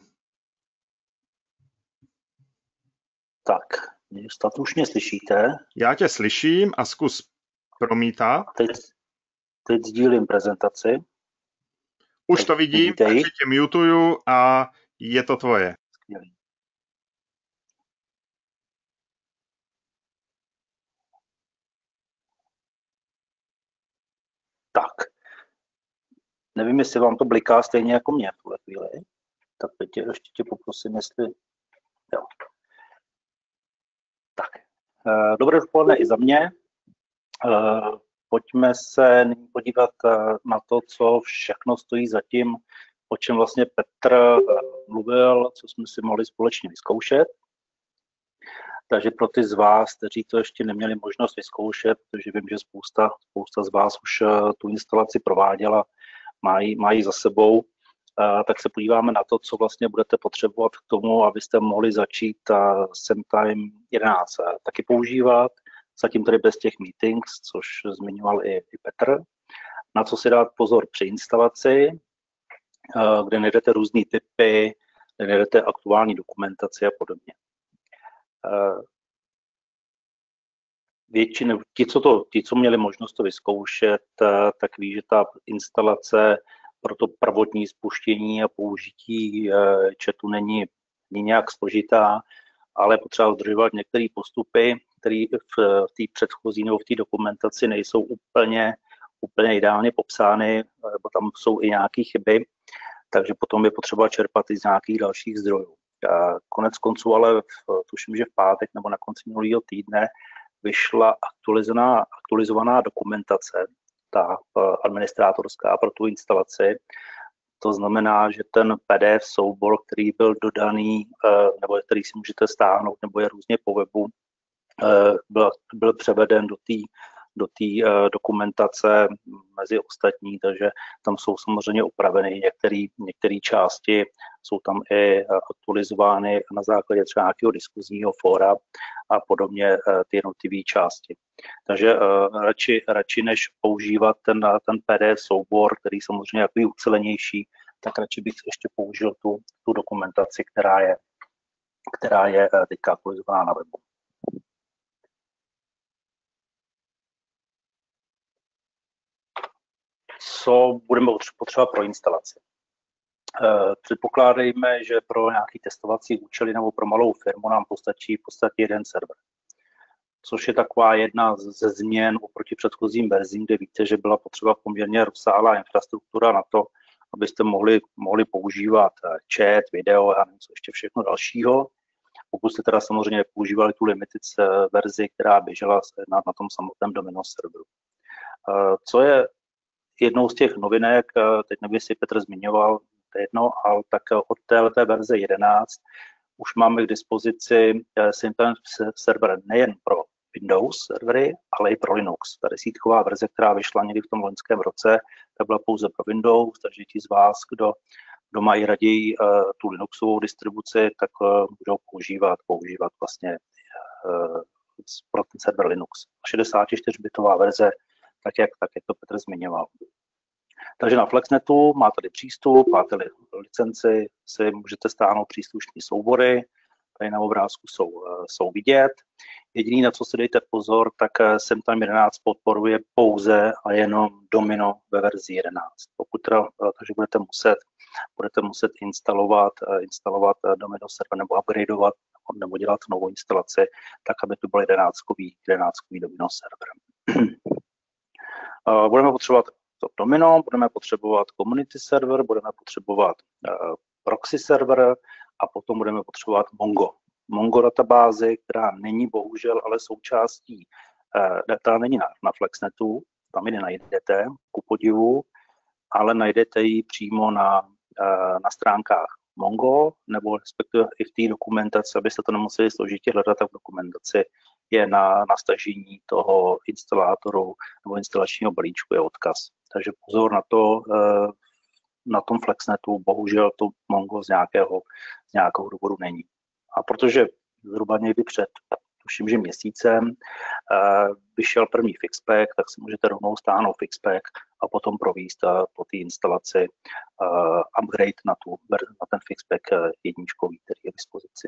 Tak, snad už mě slyšíte.
Já tě slyším a zkus promítat.
Teď sdílím prezentaci.
Už to vidím, takže tě mutuju a je to tvoje.
Skvělý.
Tak. Nevím, jestli vám to bliká stejně jako mě v tuhle chvíli. Tak teď ještě tě poprosím, jestli... Jo. Tak. Dobré dopoledne i za mě. Pojďme se nyní podívat na to, co všechno stojí za tím, o čem vlastně Petr mluvil, co jsme si mohli společně vyzkoušet. Takže pro ty z vás, kteří to ještě neměli možnost vyzkoušet, protože vím, že spousta z vás už tu instalaci prováděla, mají za sebou, tak se podíváme na to, co vlastně budete potřebovat k tomu, abyste mohli začít SEMtime 11 taky používat, zatím tady bez těch meetings, což zmiňoval i Petr. Na co si dát pozor při instalaci, kde najdete různé typy, kde najdete aktuální dokumentaci a podobně. Většinou, ti, co měli možnost to vyzkoušet, tak ví, že ta instalace pro to prvotní spuštění a použití chatu není nějak složitá, ale potřeba dodržovat některé postupy, které v té předchozí nebo v té dokumentaci nejsou úplně ideálně popsány, nebo tam jsou i nějaké chyby, takže potom je potřeba čerpat i z nějakých dalších zdrojů. Konec konců, ale tuším, že v pátek nebo na konci minulého týdne vyšla aktualizovaná dokumentace, ta administrátorská pro tu instalaci. To znamená, že ten PDF soubor, který byl dodaný, nebo který si můžete stáhnout, nebo je různě po webu, byl převeden do té dokumentace mezi ostatní, takže tam jsou samozřejmě upraveny některé části, jsou tam i aktualizovány na základě třeba nějakého diskuzního fóra a podobně ty jednotlivé části. Takže radši než používat ten PDF soubor, který samozřejmě je takový ucelenější, tak radši bych ještě použil tu dokumentaci, která je teďka aktualizovaná na webu. Co budeme potřebovat pro instalaci. Předpokládejme, že pro nějaký testovací účely nebo pro malou firmu nám postačí v podstatě jeden server. Což je taková jedna ze změn oproti předchozím verzím, kde víte, že byla potřeba poměrně rozsáhlá infrastruktura na to, abyste mohli používat chat, video a něco ještě všechno dalšího. Pokud jste teda samozřejmě používali tu limited verzi, která běžela na tom samotném domino serveru. Co je jednou z těch novinek, teď nevím, jestli Petr zmiňoval, to je jedno, ale tak od této verze 11 už máme k dispozici SEMtime server nejen pro Windows servery, ale i pro Linux. Ta desítková verze, která vyšla někdy v tom loňském roce, ta byla pouze pro Windows, takže ti z vás, kdo mají raději tu Linuxovou distribuci, tak můžou používat vlastně pro ten server Linux. 64-bitová verze, tak jak to Petr zmiňoval. Takže na Flexnetu máte tady přístup, máte licenci, si můžete stáhnout příslušné soubory, tady na obrázku jsou vidět. Jediný, na co si dejte pozor, tak SEMtime 11 podporuje pouze a jenom domino ve verzi 11. Takže budete muset instalovat domino server nebo upgradeovat nebo dělat novou instalaci, tak aby to byl 11kový domino server. Budeme potřebovat to domino, budeme potřebovat community server, budeme potřebovat proxy server a potom budeme potřebovat Mongo databázi, která není bohužel ale součástí, data není na Flexnetu, tam ji nenajdete, ku podivu, ale najdete ji přímo na stránkách Mongo, nebo respektive i v té dokumentaci, abyste to nemuseli složitě hledat, tak v dokumentaci je na stažení toho instalátoru nebo instalačního balíčku je odkaz. Takže pozor na to, na tom Flexnetu bohužel to Mongo z nějakého důvodu není. A protože zhruba někdy před, tuším, že měsícem vyšel první Fixpack, tak si můžete rovnou stáhnout Fixpack a potom provést po té instalaci upgrade na ten Fixpack jedničkový, který je k dispozici.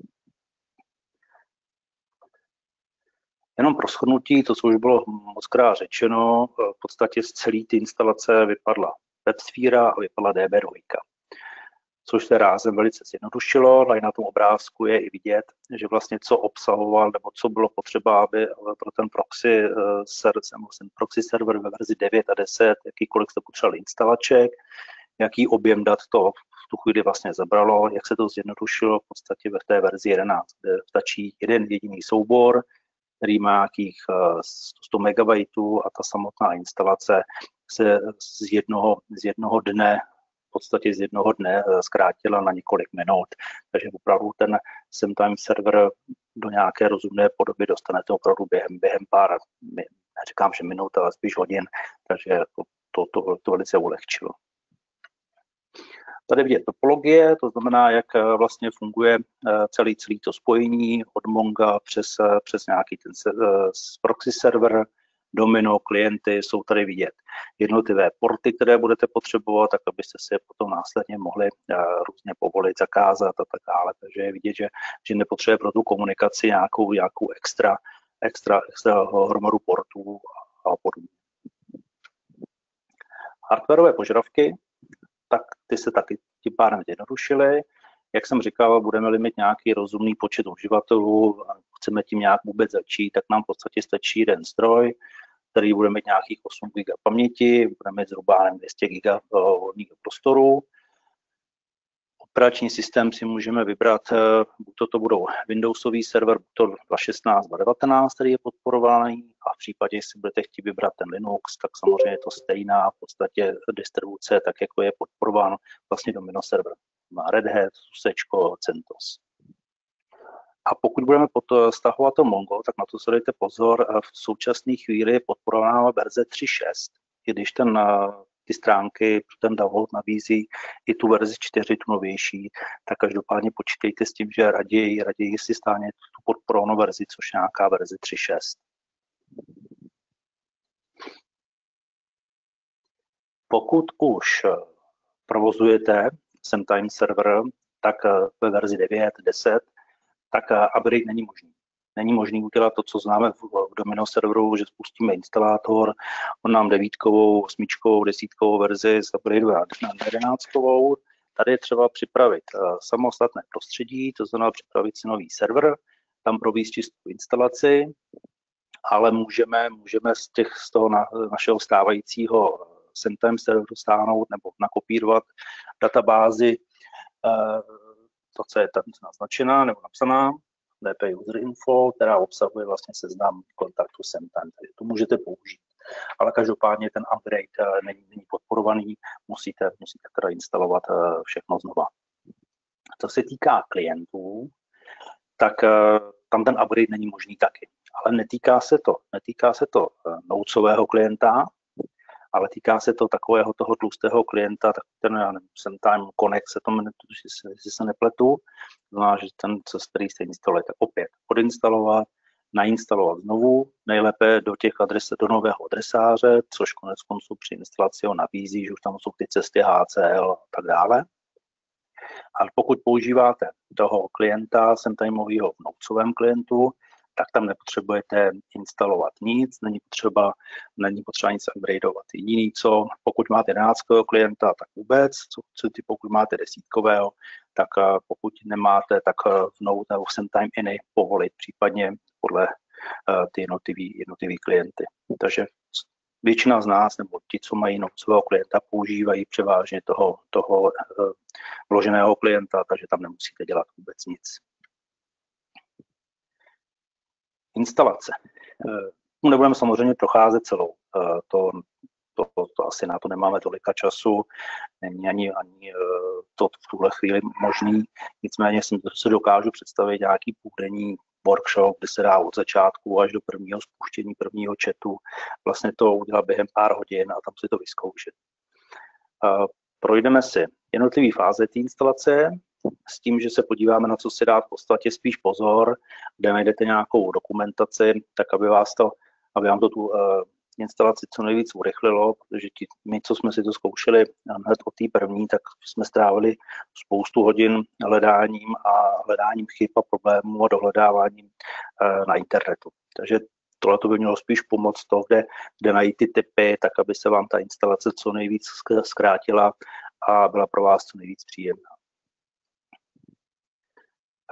Jenom pro shrnutí, to, co už bylo mockrát řečeno, v podstatě z celé té instalace vypadla WebSphere a vypadla DB2. což se rázem velice zjednodušilo. Tady na tom obrázku je i vidět, že vlastně co obsahoval nebo co bylo potřeba, aby pro ten proxy server ve verzi 9 a 10, jakýkoliv to potřeboval instalaček, jaký objem dat to v tu chvíli vlastně zabralo, jak se to zjednodušilo v podstatě ve té verzi 11, kde stačí jeden jediný soubor, který má nějakých 100 MB a ta samotná instalace se z jednoho dne zkrátila na několik minut. Takže opravdu ten SemTime server do nějaké rozumné podoby dostanete opravdu během pár, neříkám, že minut, ale spíš hodin, takže to velice ulehčilo. Tady vidět topologie, to znamená, jak vlastně funguje celý to spojení od Monga přes nějaký ten proxy server, domino, klienty, jsou tady vidět jednotlivé porty, které budete potřebovat, tak abyste si je potom následně mohli různě povolit, zakázat a tak dále. Takže je vidět, že nepotřebuje pro tu komunikaci nějakou extra hromadu portů a podobně. Hardwareové požadavky, tak ty se taky tím pádem zjednodušily. Jak jsem říkal, budeme-li mít nějaký rozumný počet uživatelů, chceme tím nějak vůbec začít, tak nám v podstatě stačí jeden stroj, který bude mít nějakých 8 GB paměti, budeme mít zhruba 200 GB volného prostoru. Operační systém si můžeme vybrat, buď to budou Windowsový server, buď to 2.16, 2.19, který je podporovaný, a v případě, jestli budete chtít vybrat ten Linux, tak samozřejmě je to stejná v podstatě distribuce, tak jako je podporován vlastně Domino server. Má Red Hat, SUSE, CentOS. A pokud budeme stahovat to Mongo, tak na to se dejte pozor, v současné chvíli je podporovaná verze 3.6, i když ty stránky, ten download nabízí i tu verzi 4, tu novější, tak každopádně počítejte s tím, že raději si stáhněte tu podporovanou verzi, což je nějaká verze 3.6. Pokud už provozujete SemTime server, tak ve verzi 9, 10, tak upgrade není možný. Není možný udělat to, co známe v Domino serveru, že spustíme instalátor, on nám 9, 8, 10 verzi upgradeuje na 11. Tady je třeba připravit samostatné prostředí, to znamená připravit si nový server, tam provést čistou instalaci, ale můžeme z toho našeho stávajícího SemTime serveru stáhnout nebo nakopírovat databázi, to, co je tam naznačená nebo napsaná, DP User Info, která obsahuje vlastně seznam kontaktu SemTime, takže to můžete použít. Ale každopádně ten upgrade není podporovaný, musíte teda instalovat všechno znova. Co se týká klientů, tak tam ten upgrade není možný taky. Ale netýká se to noucového klienta, ale týká se to takového toho tlustého klienta, tak ten SemTime Connect se to jmenuje, jestli se nepletu, znamená, že ten, který se instaluje, tak opět odinstalovat, nainstalovat znovu, nejlépe do nového adresáře, což konec konců při instalaci ho nabízí, že už tam jsou ty cesty HCL a tak dále. Ale pokud používáte toho klienta SemTimeového v noucovém klientu, tak tam nepotřebujete instalovat nic, není potřeba nic upgradeovat. Jediný co, pokud máte 11 klienta, tak vůbec, pokud máte 10, tak pokud nemáte, tak v Note nebo v SemTime Any povolit, případně podle ty jednotlivý klienty. Takže většina z nás, nebo ti, co mají noucového klienta, používají převážně toho vloženého klienta, takže tam nemusíte dělat vůbec nic. Instalace. Nebudeme samozřejmě procházet celou. To asi na to nemáme tolika času, není ani to v tuhle chvíli možný. Nicméně se dokážu představit nějaký půldenní workshop, kde se dá od začátku až do prvního spuštění, prvního chatu, vlastně to udělat během pár hodin a tam si to vyzkoušet. Projdeme si jednotlivé fáze té instalace, s tím, že se podíváme, na co si dát v podstatě spíš pozor, kde najdete nějakou dokumentaci, tak aby vám to tu instalaci co nejvíc urychlilo, protože my, co jsme si to zkoušeli hned od té první, tak jsme strávili spoustu hodin hledáním chyb a problémů a dohledáváním na internetu. Takže tohle by mělo spíš pomoct to, kde najít ty tipy, tak aby se vám ta instalace co nejvíc zkrátila a byla pro vás co nejvíc příjemná.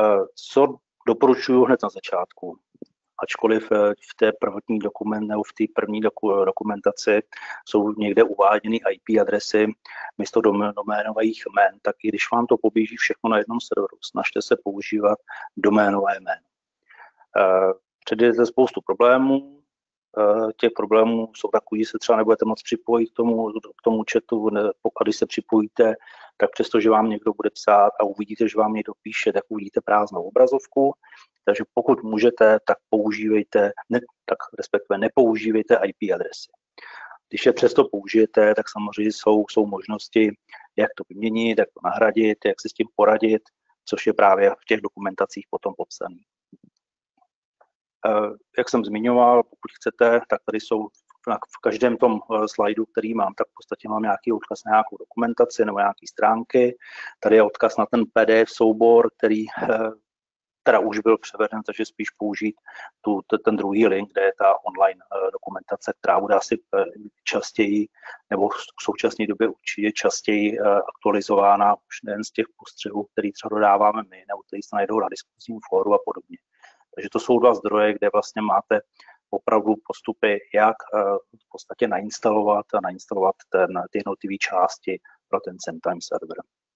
Co doporučuji hned na začátku? Ačkoliv v té prvotní nebo v té první dokumentaci jsou někde uváděny IP adresy místo doménových jmén, tak i když vám to poběží všechno na jednom serveru, snažte se používat doménové jméno. Předjedete spoustu problémů. Těch problémů jsou takový, že se třeba nebudete moc připojit k tomu chatu, a když se připojíte, tak přestože vám někdo bude psát a uvidíte, že vám někdo píše, tak uvidíte prázdnou obrazovku. Takže pokud můžete, tak používejte, respektive nepoužívejte IP adresy. Když je přesto použijete, tak samozřejmě jsou možnosti, jak to vyměnit, jak to nahradit, jak si s tím poradit, což je právě v těch dokumentacích potom popsané. Jak jsem zmiňoval, pokud chcete, tak tady jsou v každém tom slajdu, který mám, tak v podstatě mám nějaký odkaz na nějakou dokumentaci nebo nějaké stránky. Tady je odkaz na ten PDF soubor, který teda už byl převeden, takže spíš použít ten druhý link, kde je ta online dokumentace, která bude asi častěji, nebo v současné době určitě častěji aktualizována už nejen z těch postřehů, který třeba dodáváme my, nebo který se najdou na diskuzním fóru a podobně. Takže to jsou dva zdroje, kde vlastně máte opravdu postupy, jak v podstatě nainstalovat ty jednotlivé části pro ten SendTime server.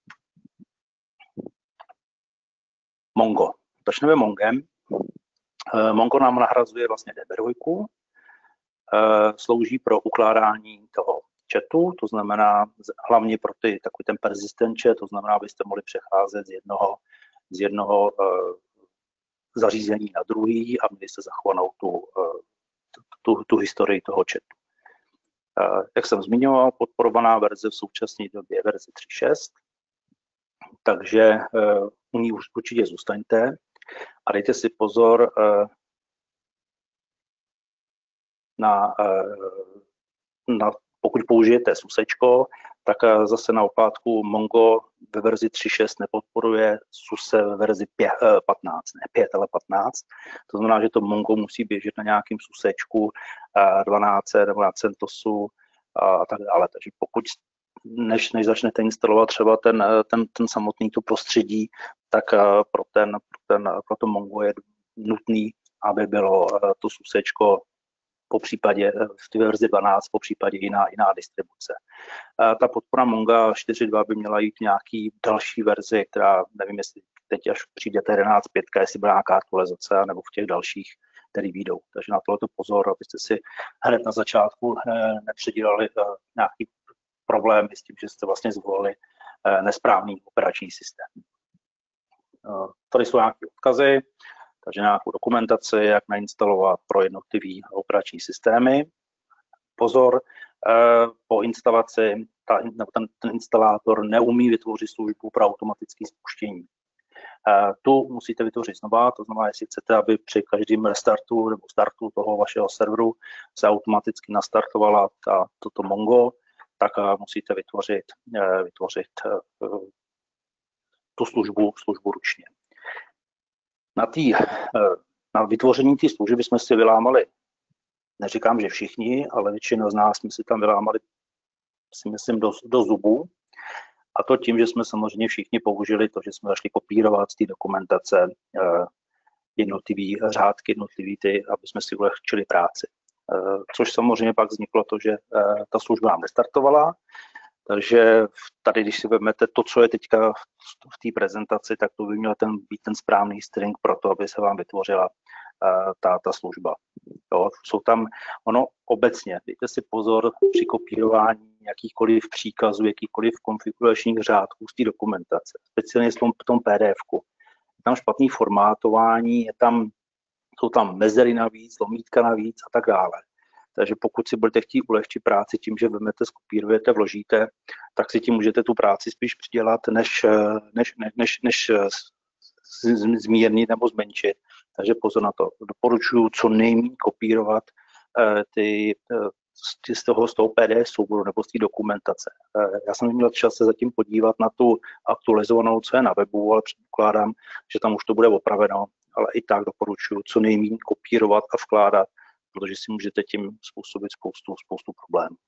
Mongo. Začneme Mongem. Mongo nám nahrazuje vlastně DB2, slouží pro ukládání toho chatu, to znamená hlavně pro takový ten persistent chat, to znamená, abyste mohli přecházet z jednoho zařízení na druhý a měli jste zachovanou tu historii toho chatu. Jak jsem zmiňoval, podporovaná verze v současné době je verze 3.6, takže u ní už určitě zůstaňte a dejte si pozor na pokud použijete SUSEčko, tak zase na oplátku Mongo ve verzi 3.6 nepodporuje SUSE ve verzi 15, ne 5, ale 15. To znamená, že to Mongo musí běžet na nějakým SUSEčku 12 nebo na CentOSu a tak dále. Takže pokud než začnete instalovat třeba ten samotný to prostředí, tak pro to Mongo je nutný, aby bylo to SUSEčko po případě v té verzi 12, po případě jiná distribuce. Ta podpora Monga 4.2 by měla jít nějaký další verzi, která nevím, jestli teď až přijde 11.5, jestli byla nějaká aktualizace, nebo v těch dalších, které výjdou. Takže na tohleto pozor, abyste si hned na začátku nepředělali nějaký problémy s tím, že jste vlastně zvolili nesprávný operační systém. Tady jsou nějaké odkazy, takže nějakou dokumentaci, jak nainstalovat pro jednotlivé operační systémy. Pozor, po instalaci ten instalátor neumí vytvořit službu pro automatické spuštění. Tu musíte vytvořit znova, to znamená, jestli chcete, aby při každém restartu nebo startu toho vašeho serveru se automaticky nastartovala toto Mongo, tak musíte vytvořit tu službu ručně. Na vytvoření té služby jsme si vylámali, neříkám, že všichni, ale většina z nás jsme si tam vylámali, si myslím, do zubů. A to tím, že jsme samozřejmě všichni použili to, že jsme začali kopírovat z té dokumentace jednotlivý řádky, aby jsme si ulehčili práci. Což samozřejmě pak vzniklo to, že ta služba nám nestartovala. Takže tady, když si vezmete to, co je teďka v té prezentaci, tak to by měl být ten správný string pro to, aby se vám vytvořila ta služba. Jo, jsou tam, obecně, dejte si pozor při kopírování jakýchkoliv příkazů, jakýchkoliv konfiguračních řádků z té dokumentace, speciálně v tom PDF-ku. Je tam špatný formátování, jsou tam mezery navíc, lomítka navíc a tak dále. Takže pokud si budete chtít ulehčit práci tím, že vezmete, skopírujete, vložíte, tak si tím můžete tu práci spíš přidělat, než zmírnit nebo zmenšit. Takže pozor na to. Doporučuji co nejméně kopírovat z toho PDF souboru nebo z té dokumentace. Já jsem měl čas se zatím podívat na tu aktualizovanou, co je na webu, ale předpokládám, že tam už to bude opraveno, ale i tak doporučuji co nejméně kopírovat a vkládat, protože si můžete tím způsobit spoustu problémů.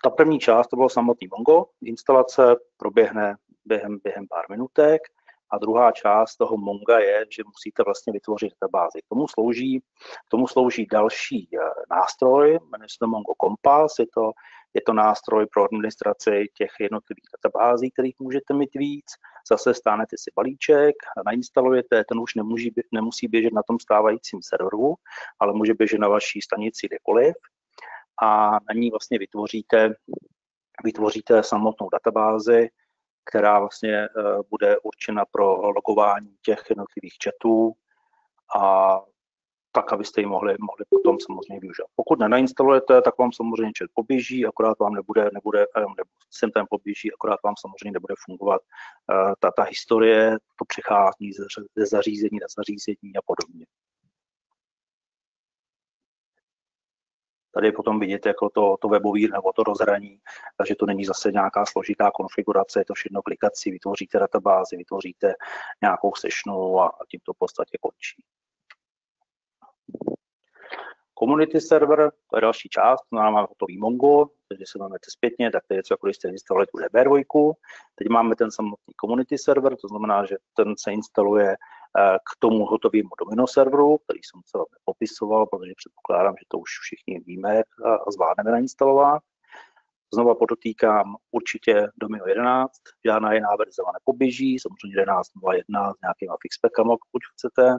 Ta první část, to bylo samotný Mongo, instalace proběhne během pár minutek a druhá část toho Monga je, že musíte vlastně vytvořit databázi. K tomu slouží další nástroj, jmenuje se to Mongo Compass, je to nástroj pro administraci těch jednotlivých databází, kterých můžete mít víc. Zase stáhnete si balíček, nainstalujete, ten už nemusí běžet na tom stávajícím serveru, ale může běžet na vaší stanici kdekoliv. A na ní vlastně vytvoříte samotnou databázi, která vlastně bude určena pro logování těch jednotlivých chatů a tak, abyste ji mohli potom samozřejmě využít. Pokud nenainstalujete, tak vám samozřejmě chat poběží, akorát vám sem tam poběží, akorát vám samozřejmě nebude fungovat ta historie, to přechází ze zařízení na zařízení a podobně. Tady potom vidíte jako to webové nebo to rozhraní, takže to není zase nějaká složitá konfigurace, je to všechno klikací, vytvoříte databázi, vytvoříte nějakou sessionu a tím to v podstatě končí. Community server, to je další část, to máme hotový Mongo, takže se máme zpětně, tak to je něco, jako když jste instalovali tu DB2. Teď máme ten samotný community server, to znamená, že ten se instaluje k tomu hotovému domino serveru, který jsem celé popisoval, protože předpokládám, že to už všichni víme a zvládneme nainstalovat. Znova podotýkám, určitě domino 11, žádná jiná verze nepoběží, samozřejmě 11.01 s nějakýma fixpackama, pokud chcete.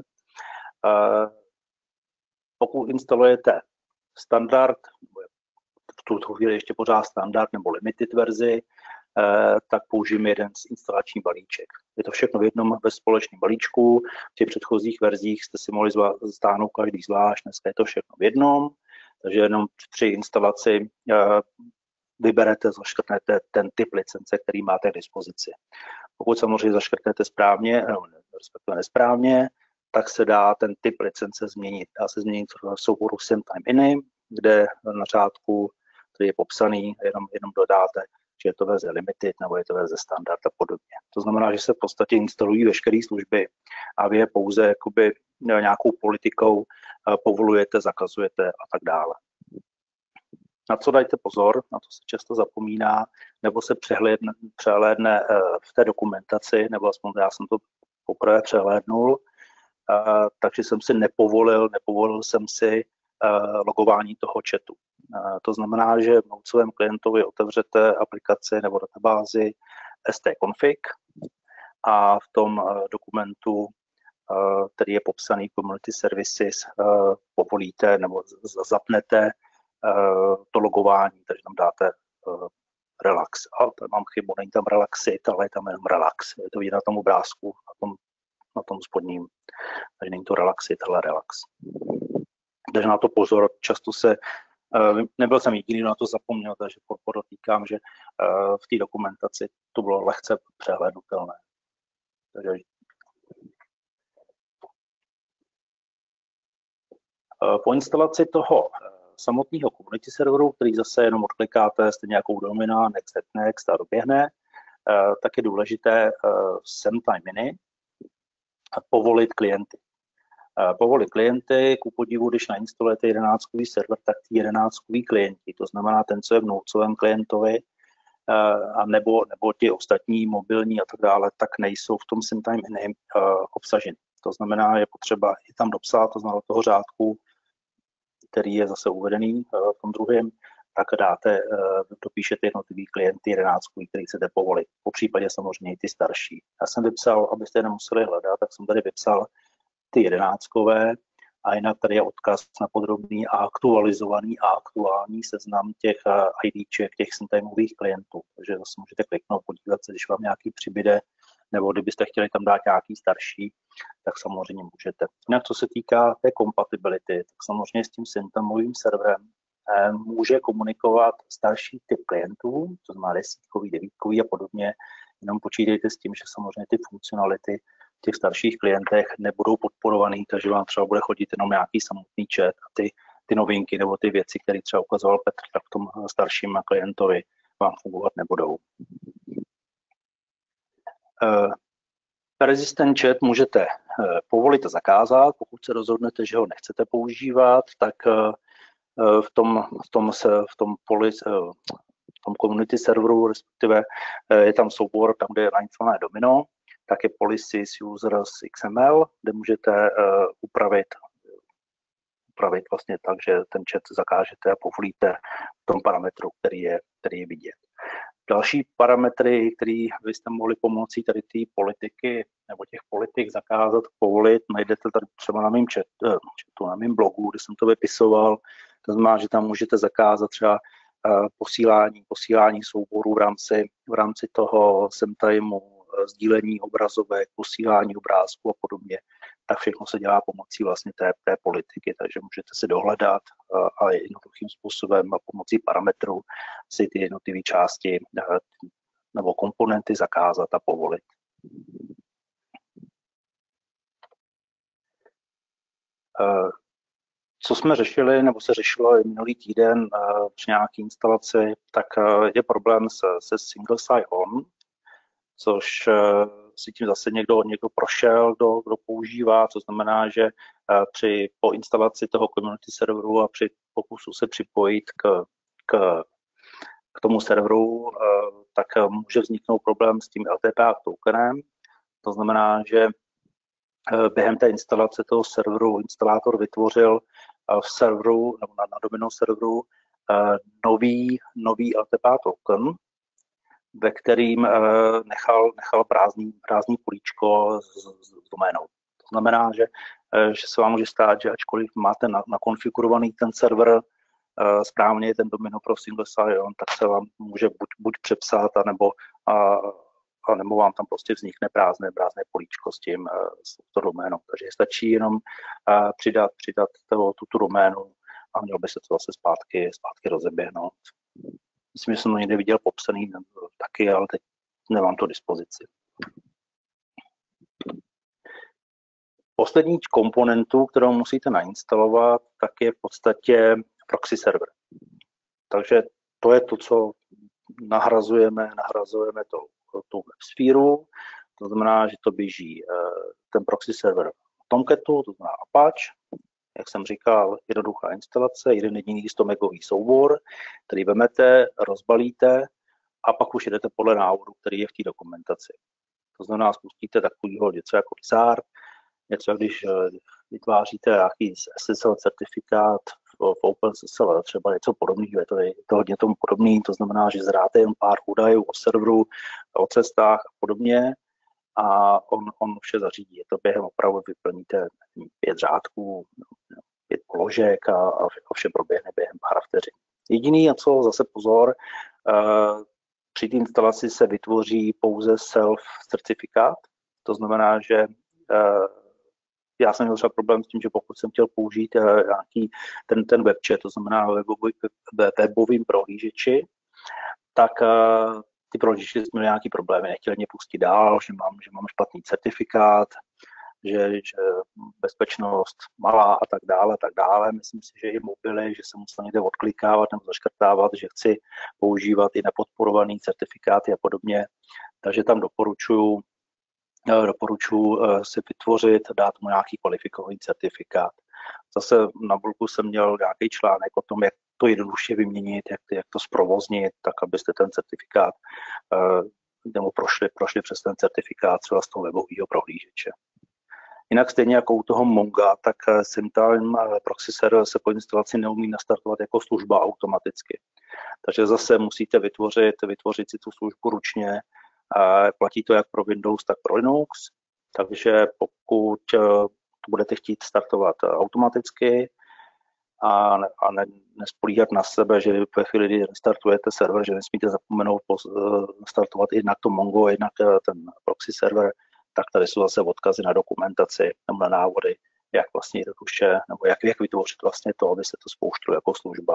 Pokud instalujete standard, v tuto chvíli ještě pořád standard nebo limited verzi, tak použijeme jeden instalační balíček. Je to všechno v jednom ve společném balíčku. V těch předchozích verzích jste si mohli stáhnout každý zvlášť, dneska je to všechno v jednom, takže jenom při instalaci vyberete, zaškrtnete ten typ licence, který máte k dispozici. Pokud samozřejmě zaškrtnete správně, respektive nesprávně, tak se dá ten typ licence změnit. Dá se změnit v souboru SimTimeIny, kde na řádku, který je popsaný, jenom dodáte, že je to verze limited nebo je to verze standard a podobně. To znamená, že se v podstatě instalují veškeré služby a vy je pouze jakoby nějakou politikou povolujete, zakazujete a tak dále. Na co dajte pozor, na to se často zapomíná, nebo se přehlédne v té dokumentaci, nebo aspoň já jsem to poprvé přehlédnul, takže jsem si nepovolil jsem si logování toho chatu. To znamená, že v Node.js klientovi otevřete aplikaci nebo databázi stconfig a v tom dokumentu, který je popsaný Community Services, povolíte nebo zapnete to logování, takže tam dáte relax. A tady mám chybu, není tam relaxit, ale je tam jenom relax. Je to vidět na tom obrázku, na tom spodním. Takže není to relaxit, ale relax. Takže na to pozor, často nebyl jsem jediný, kdo na to zapomněl, takže podotýkám, že v té dokumentaci to bylo lehce přehlédnutelné. Takže po instalaci toho samotného community serveru, který zase jenom odklikáte, stejně jako u domina, next a doběhne, tak je důležité SimTimeIny povolit klienty. Povolit klienty, ku podivu, když nainstalujete 11kový server, tak ty 11kový klienti, to znamená ten, co je v Node.js klientovi, a nebo ti ostatní mobilní a tak dále, tak nejsou v tom SimTimeIny obsaženy. To znamená, je potřeba je tam dopsat, to znamená toho řádku, který je zase uvedený v tom druhém, tak dopíšete jednotlivý klienty 11, který chcete povolit. Po případě samozřejmě i ty starší. Já jsem vypsal, abyste je nemuseli hledat, tak jsem tady vypsal ty 11kové a jinak tady je odkaz na podrobný a aktualizovaný a aktuální seznam těch IDček, těch SimTimeových klientů. Takže zase můžete kliknout, podívat se, když vám nějaký přibyde, nebo kdybyste chtěli tam dát nějaký starší, tak samozřejmě můžete. Jinak co se týká té kompatibility, tak samozřejmě s tím SimTimeovým serverem může komunikovat starší typ klientů, to znamená 10, 9 a podobně, jenom počítejte s tím, že samozřejmě ty funkcionality v těch starších klientech nebudou podporovaný, takže vám třeba bude chodit jenom nějaký samotný chat a ty novinky nebo ty věci, které třeba ukazoval Petr, tak v tom starším klientovi vám fungovat nebudou. Persistent chat můžete povolit a zakázat, pokud se rozhodnete, že ho nechcete používat, tak v tom tom community serveru, respektive je tam soubor, tam, kde je nainstalované domino, tak je policies users XML, kde můžete upravit vlastně tak, že ten chat zakážete a povolíte v tom parametru, který je vidět. Další parametry, které vy jste mohli pomocí tady té politiky nebo těch politik zakázat, povolit, najdete tady třeba na mém chatu, na mém blogu, kde jsem to vypisoval. To znamená, že tam můžete zakázat třeba posílání souborů v rámci toho SEMtimeu, sdílení obrazovek, posílání obrázků a podobně. Tak všechno se dělá pomocí vlastně té politiky, takže můžete si dohledat a jednoduchým způsobem a pomocí parametrů si ty jednotlivé části nebo komponenty zakázat a povolit. Co jsme řešili, nebo se řešilo i minulý týden při nějaké instalaci, tak je problém se single sign-on, což si tím zase někdo prošel, kdo používá, co znamená, že po instalaci toho community serveru a při pokusu se připojit k tomu serveru, tak může vzniknout problém s tím LTP tokenem. To znamená, že během té instalace toho serveru instalátor vytvořil v serveru nebo na domino serveru nový LTP token, ve kterým nechal prázdný políčko s doménou. To znamená, že se vám může stát, že ačkoliv máte nakonfigurovaný ten server správně, ten domino pro single sign-on, tak se vám může buď přepsat, anebo vám tam prostě vznikne prázdné políčko s tou doménou. Takže stačí jenom přidat tu doménu a mělo by se to zase zpátky rozeběhnout. Myslím, že jsem to někde viděl popsaný taky, ale teď nemám to dispozici. Poslední komponentu, kterou musíte nainstalovat, tak je v podstatě proxy server. Takže to je to, co nahrazujeme tu WebSphere. To znamená, že to běží ten proxy server v Tomcatu, to znamená Apache. Jak jsem říkal, jednoduchá instalace, jeden jediný 100 megový soubor, který vemete, rozbalíte a pak už jedete podle návodu, který je v té dokumentaci. To znamená, spustíte takovýho něco jako Wizard, něco, když vytváříte nějaký SSL certifikát v OpenSSL, třeba něco podobného, je to hodně tomu podobný, to znamená, že zdáte jen pár údajů o serveru, o cestách a podobně a on vše zařídí. Je to během opravdu vyplníte 5 řádků, 5 položek a vše proběhne během pár vteřin. Jediný, a co zase pozor, při té instalaci se vytvoří pouze self-certifikát, to znamená, že já jsem měl třeba problém s tím, že pokud jsem chtěl použít nějaký ten webchat, to znamená webovým prohlížeči, tak ty prohlížeči měli nějaký problémy, nechtěli mě pustit dál, že mám špatný certifikát, že bezpečnost malá a tak dále. Myslím si, že i mobily, že se musel někde odklikávat nebo zaškrtávat, že chci používat i nepodporovaný certifikáty a podobně. Takže tam doporučuji si vytvořit, dát mu nějaký kvalifikovaný certifikát. Zase na blogu jsem měl nějaký článek o tom, jak to jednoduše vyměnit, jak to zprovoznit, tak abyste ten certifikát nebo prošli přes ten certifikát třeba z toho webového prohlížeče. Jinak stejně jako u toho Monga, tak SEMtime proxy server se po instalaci neumí nastartovat jako služba automaticky. Takže zase musíte vytvořit si tu službu ručně. Platí to jak pro Windows, tak pro Linux. Takže pokud to budete chtít startovat automaticky a nespolíhat na sebe, že ve chvíli, kdy startujete server, že nesmíte zapomenout startovat jednak to Mongo, jednak ten proxy server, tak tady jsou zase odkazy na dokumentaci nebo na návody, jak vlastně jednoduše, nebo jak vytvořit vlastně to, aby se to spouštilo jako služba.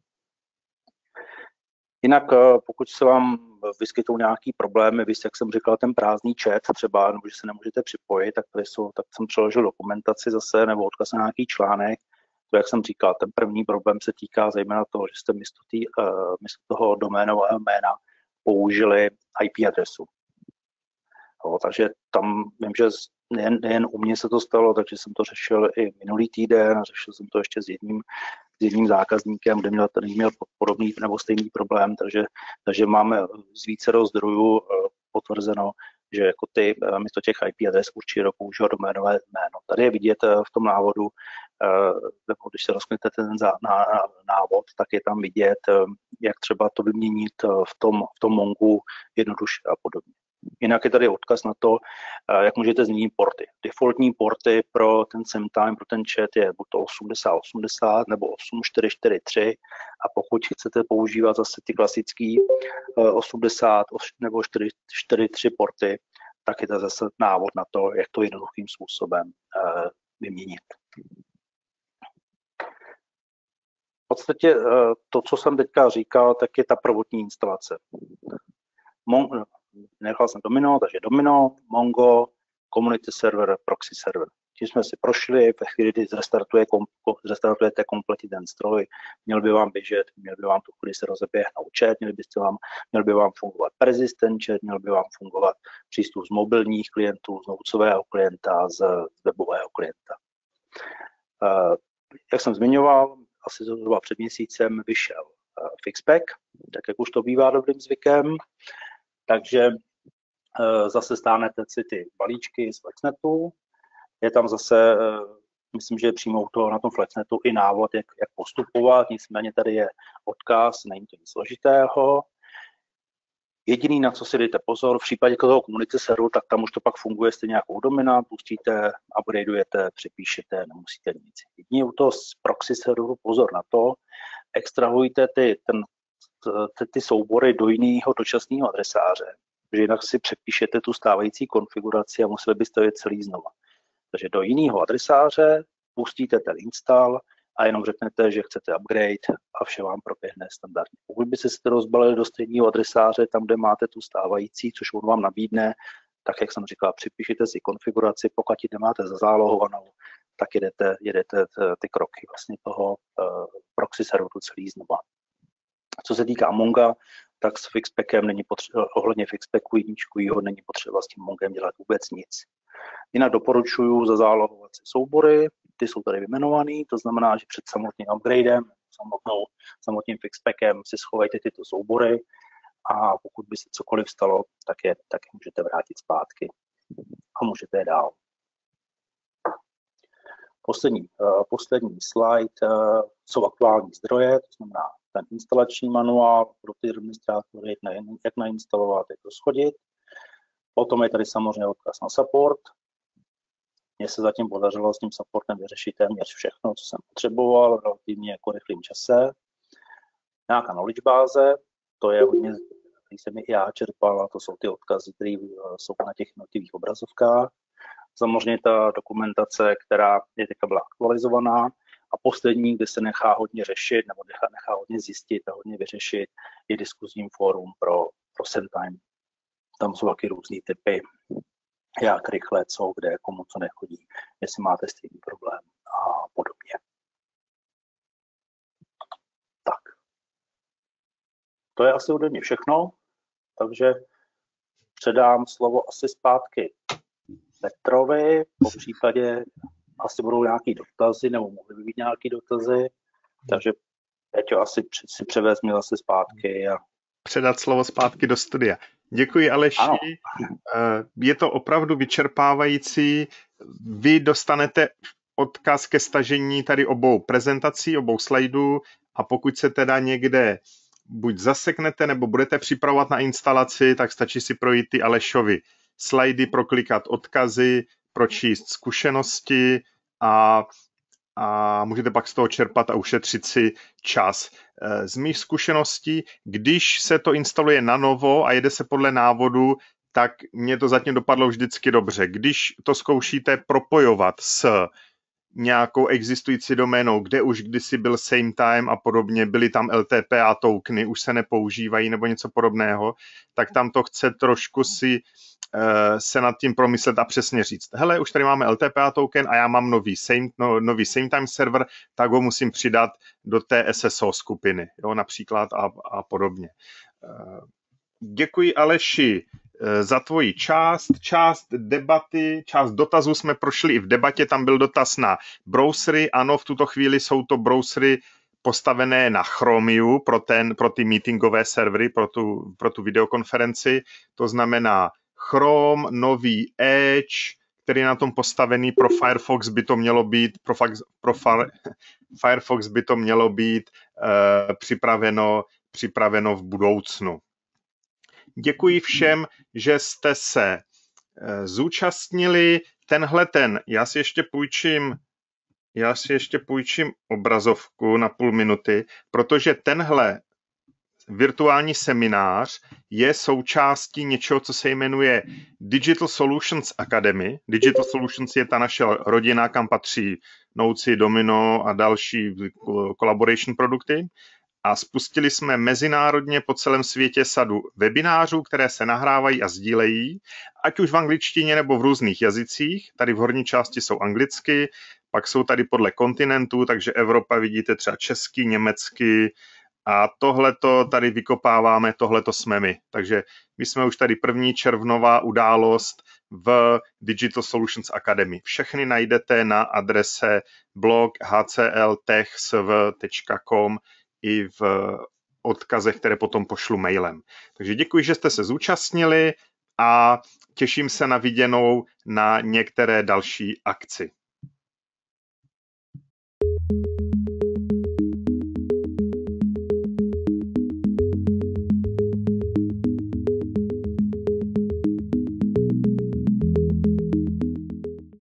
Jinak pokud se vám vyskytou nějaký problémy, vy, jak jsem říkal, ten prázdný chat třeba, nebo že se nemůžete připojit, tak jsem přeložil dokumentaci zase, nebo odkaz na nějaký článek. To, jak jsem říkal, ten první problém se týká zejména toho, že jste místo toho doménového jména použili IP adresu. Takže tam vím, že nejen u mě se to stalo, takže jsem to řešil i minulý týden, řešil jsem to ještě s jedním s jedním zákazníkem, kde měl podobný nebo stejný problém, takže máme z vícero zdrojů potvrzeno, že jako ty místo těch IP adres určitě používat doménové jméno. Tady je vidět v tom návodu, nebo když se rozkliknete ten návod, tak je tam vidět, jak třeba to vyměnit v tom Mongu jednoduše a podobně. Jinak je tady odkaz na to, jak můžete změnit porty. Defaultní porty pro ten SameTime, pro ten chat je buď to 8080 nebo 8443 a pokud chcete používat zase ty klasický 80 nebo 443 porty, tak je to zase návod na to, jak to jednoduchým způsobem vyměnit. V podstatě to, co jsem teďka říkal, tak je ta prvotní instalace. Nechal jsem Domino, takže Domino, Mongo, Community server, Proxy server. Tím jsme si prošli, ve chvíli, kdy zrestartujete kompletně ten stroj, měl by vám běžet, měl by vám tu chvíli se rozeběhnout chat, měl by vám fungovat persistent chat, měl by vám fungovat přístup z mobilních klientů, z notesového klienta, z webového klienta. Jak jsem zmiňoval, asi zhruba před měsícem vyšel Fixpack, tak jak už to bývá dobrým zvykem. Takže zase stáhnete si ty balíčky z Flexnetu. Je tam zase, myslím, že je přímo na tom Flexnetu i návod, jak postupovat, nicméně tady je odkaz, není to nic složitého. Jediný, na co si dejte pozor, v případě toho komunity serveru, tak tam už to pak funguje stejně jako u Domina, pustíte, upgradeujete, přepíšete, nemusíte nic. Jediný u toho proxy serveru pozor na to, extrahujte ty soubory do jiného dočasného adresáře, že jinak si přepíšete tu stávající konfiguraci a museli byste je celý znova. Takže do jiného adresáře pustíte ten install a jenom řeknete, že chcete upgrade a vše vám proběhne standardně. Pokud byste si to rozbalili do stejného adresáře, tam, kde máte tu stávající, což on vám nabídne, tak jak jsem říkal, připíšete si konfiguraci, pokud ji nemáte zazálohovanou, tak jedete ty kroky vlastně toho proxy serveru celý znova. Co se týká Monga, tak s Fixpackem není potřeba, ohledně Fixpacku jedničkovýho není potřeba s tím Mongem dělat vůbec nic. Jinak doporučuji zazálohovat si soubory, ty jsou tady vyjmenovaný, to znamená, že před samotným upgradem, samotným Fixpackem si schovejte tyto soubory a pokud by se cokoliv stalo, tak je můžete vrátit zpátky a můžete je dál. Poslední slide jsou aktuální zdroje, to znamená ten instalační manuál pro ty administrátory, jak nainstalovat, jak to shodit. Potom je tady samozřejmě odkaz na support. Mně se zatím podařilo s tím supportem vyřešit téměř všechno, co jsem potřeboval v relativně jako rychlém čase. Nějaká knowledge báze, to je hodně, který jsem i já čerpal, a to jsou ty odkazy, které jsou na těch jednotlivých obrazovkách. Samozřejmě ta dokumentace, která je teďka byla aktualizovaná. A poslední, kde se nechá hodně řešit, nebo nechá hodně zjistit a hodně vyřešit, je diskuzní fórum pro SameTime. Tam jsou taky různý typy, jak rychle, co, kde, komu co nechodí, jestli máte stejný problém a podobně. Tak. To je asi ode mě všechno, takže předám slovo asi zpátky Petrovi, po případě asi budou nějaké dotazy, nebo mohly by být nějaké dotazy, takže Peťo asi si převezmi zase zpátky. A...
Předat slovo zpátky do studia. Děkuji, Aleši. Ano. Je to opravdu vyčerpávající. Vy dostanete odkaz ke stažení tady obou prezentací, obou slajdů a pokud se teda někde buď zaseknete, nebo budete připravovat na instalaci, tak stačí si projít ty Alešovy slajdy, proklikat odkazy, pročíst zkušenosti a můžete pak z toho čerpat a ušetřit si čas. Z mých zkušeností, když se to instaluje na novo a jede se podle návodu, tak mě to zatím dopadlo vždycky dobře. Když to zkoušíte propojovat s nějakou existující doménou, kde už kdysi byl SameTime a podobně, byly tam LTPA tokeny, už se nepoužívají nebo něco podobného, tak tam to chce trošku si se nad tím promyslet a přesně říct. Hele, už tady máme LTPA token a já mám nový SameTime server, tak ho musím přidat do té SSO skupiny, jo, například a podobně. Děkuji, Aleši, za tvoji část debaty, část dotazů jsme prošli i v debatě, tam byl dotaz na browsery, ano, v tuto chvíli jsou to browsery postavené na Chromiu pro ty meetingové servery, pro tu videokonferenci. To znamená Chrome, nový Edge, který je na tom postavený. Pro Firefox by to mělo být, Firefox by to mělo být připraveno v budoucnu. Děkuji všem, že jste se zúčastnili. Já si ještě půjčím obrazovku na půl minuty, protože tenhle virtuální seminář je součástí něčeho, co se jmenuje Digital Solutions Academy. Digital Solutions je ta naše rodina, kam patří Noci, Domino a další collaboration produkty. A spustili jsme mezinárodně po celém světě sadu webinářů, které se nahrávají a sdílejí, ať už v angličtině nebo v různých jazycích. Tady v horní části jsou anglicky, pak jsou tady podle kontinentů, takže Evropa vidíte třeba česky, německy a tohleto tady vykopáváme, tohleto jsme my. Takže my jsme už tady první červnová událost v Digital Solutions Academy. Všechny najdete na adrese blog hcltechsv.com i v odkazech, které potom pošlu mailem. Takže děkuji, že jste se zúčastnili a těším se na viděnou na některé další akci.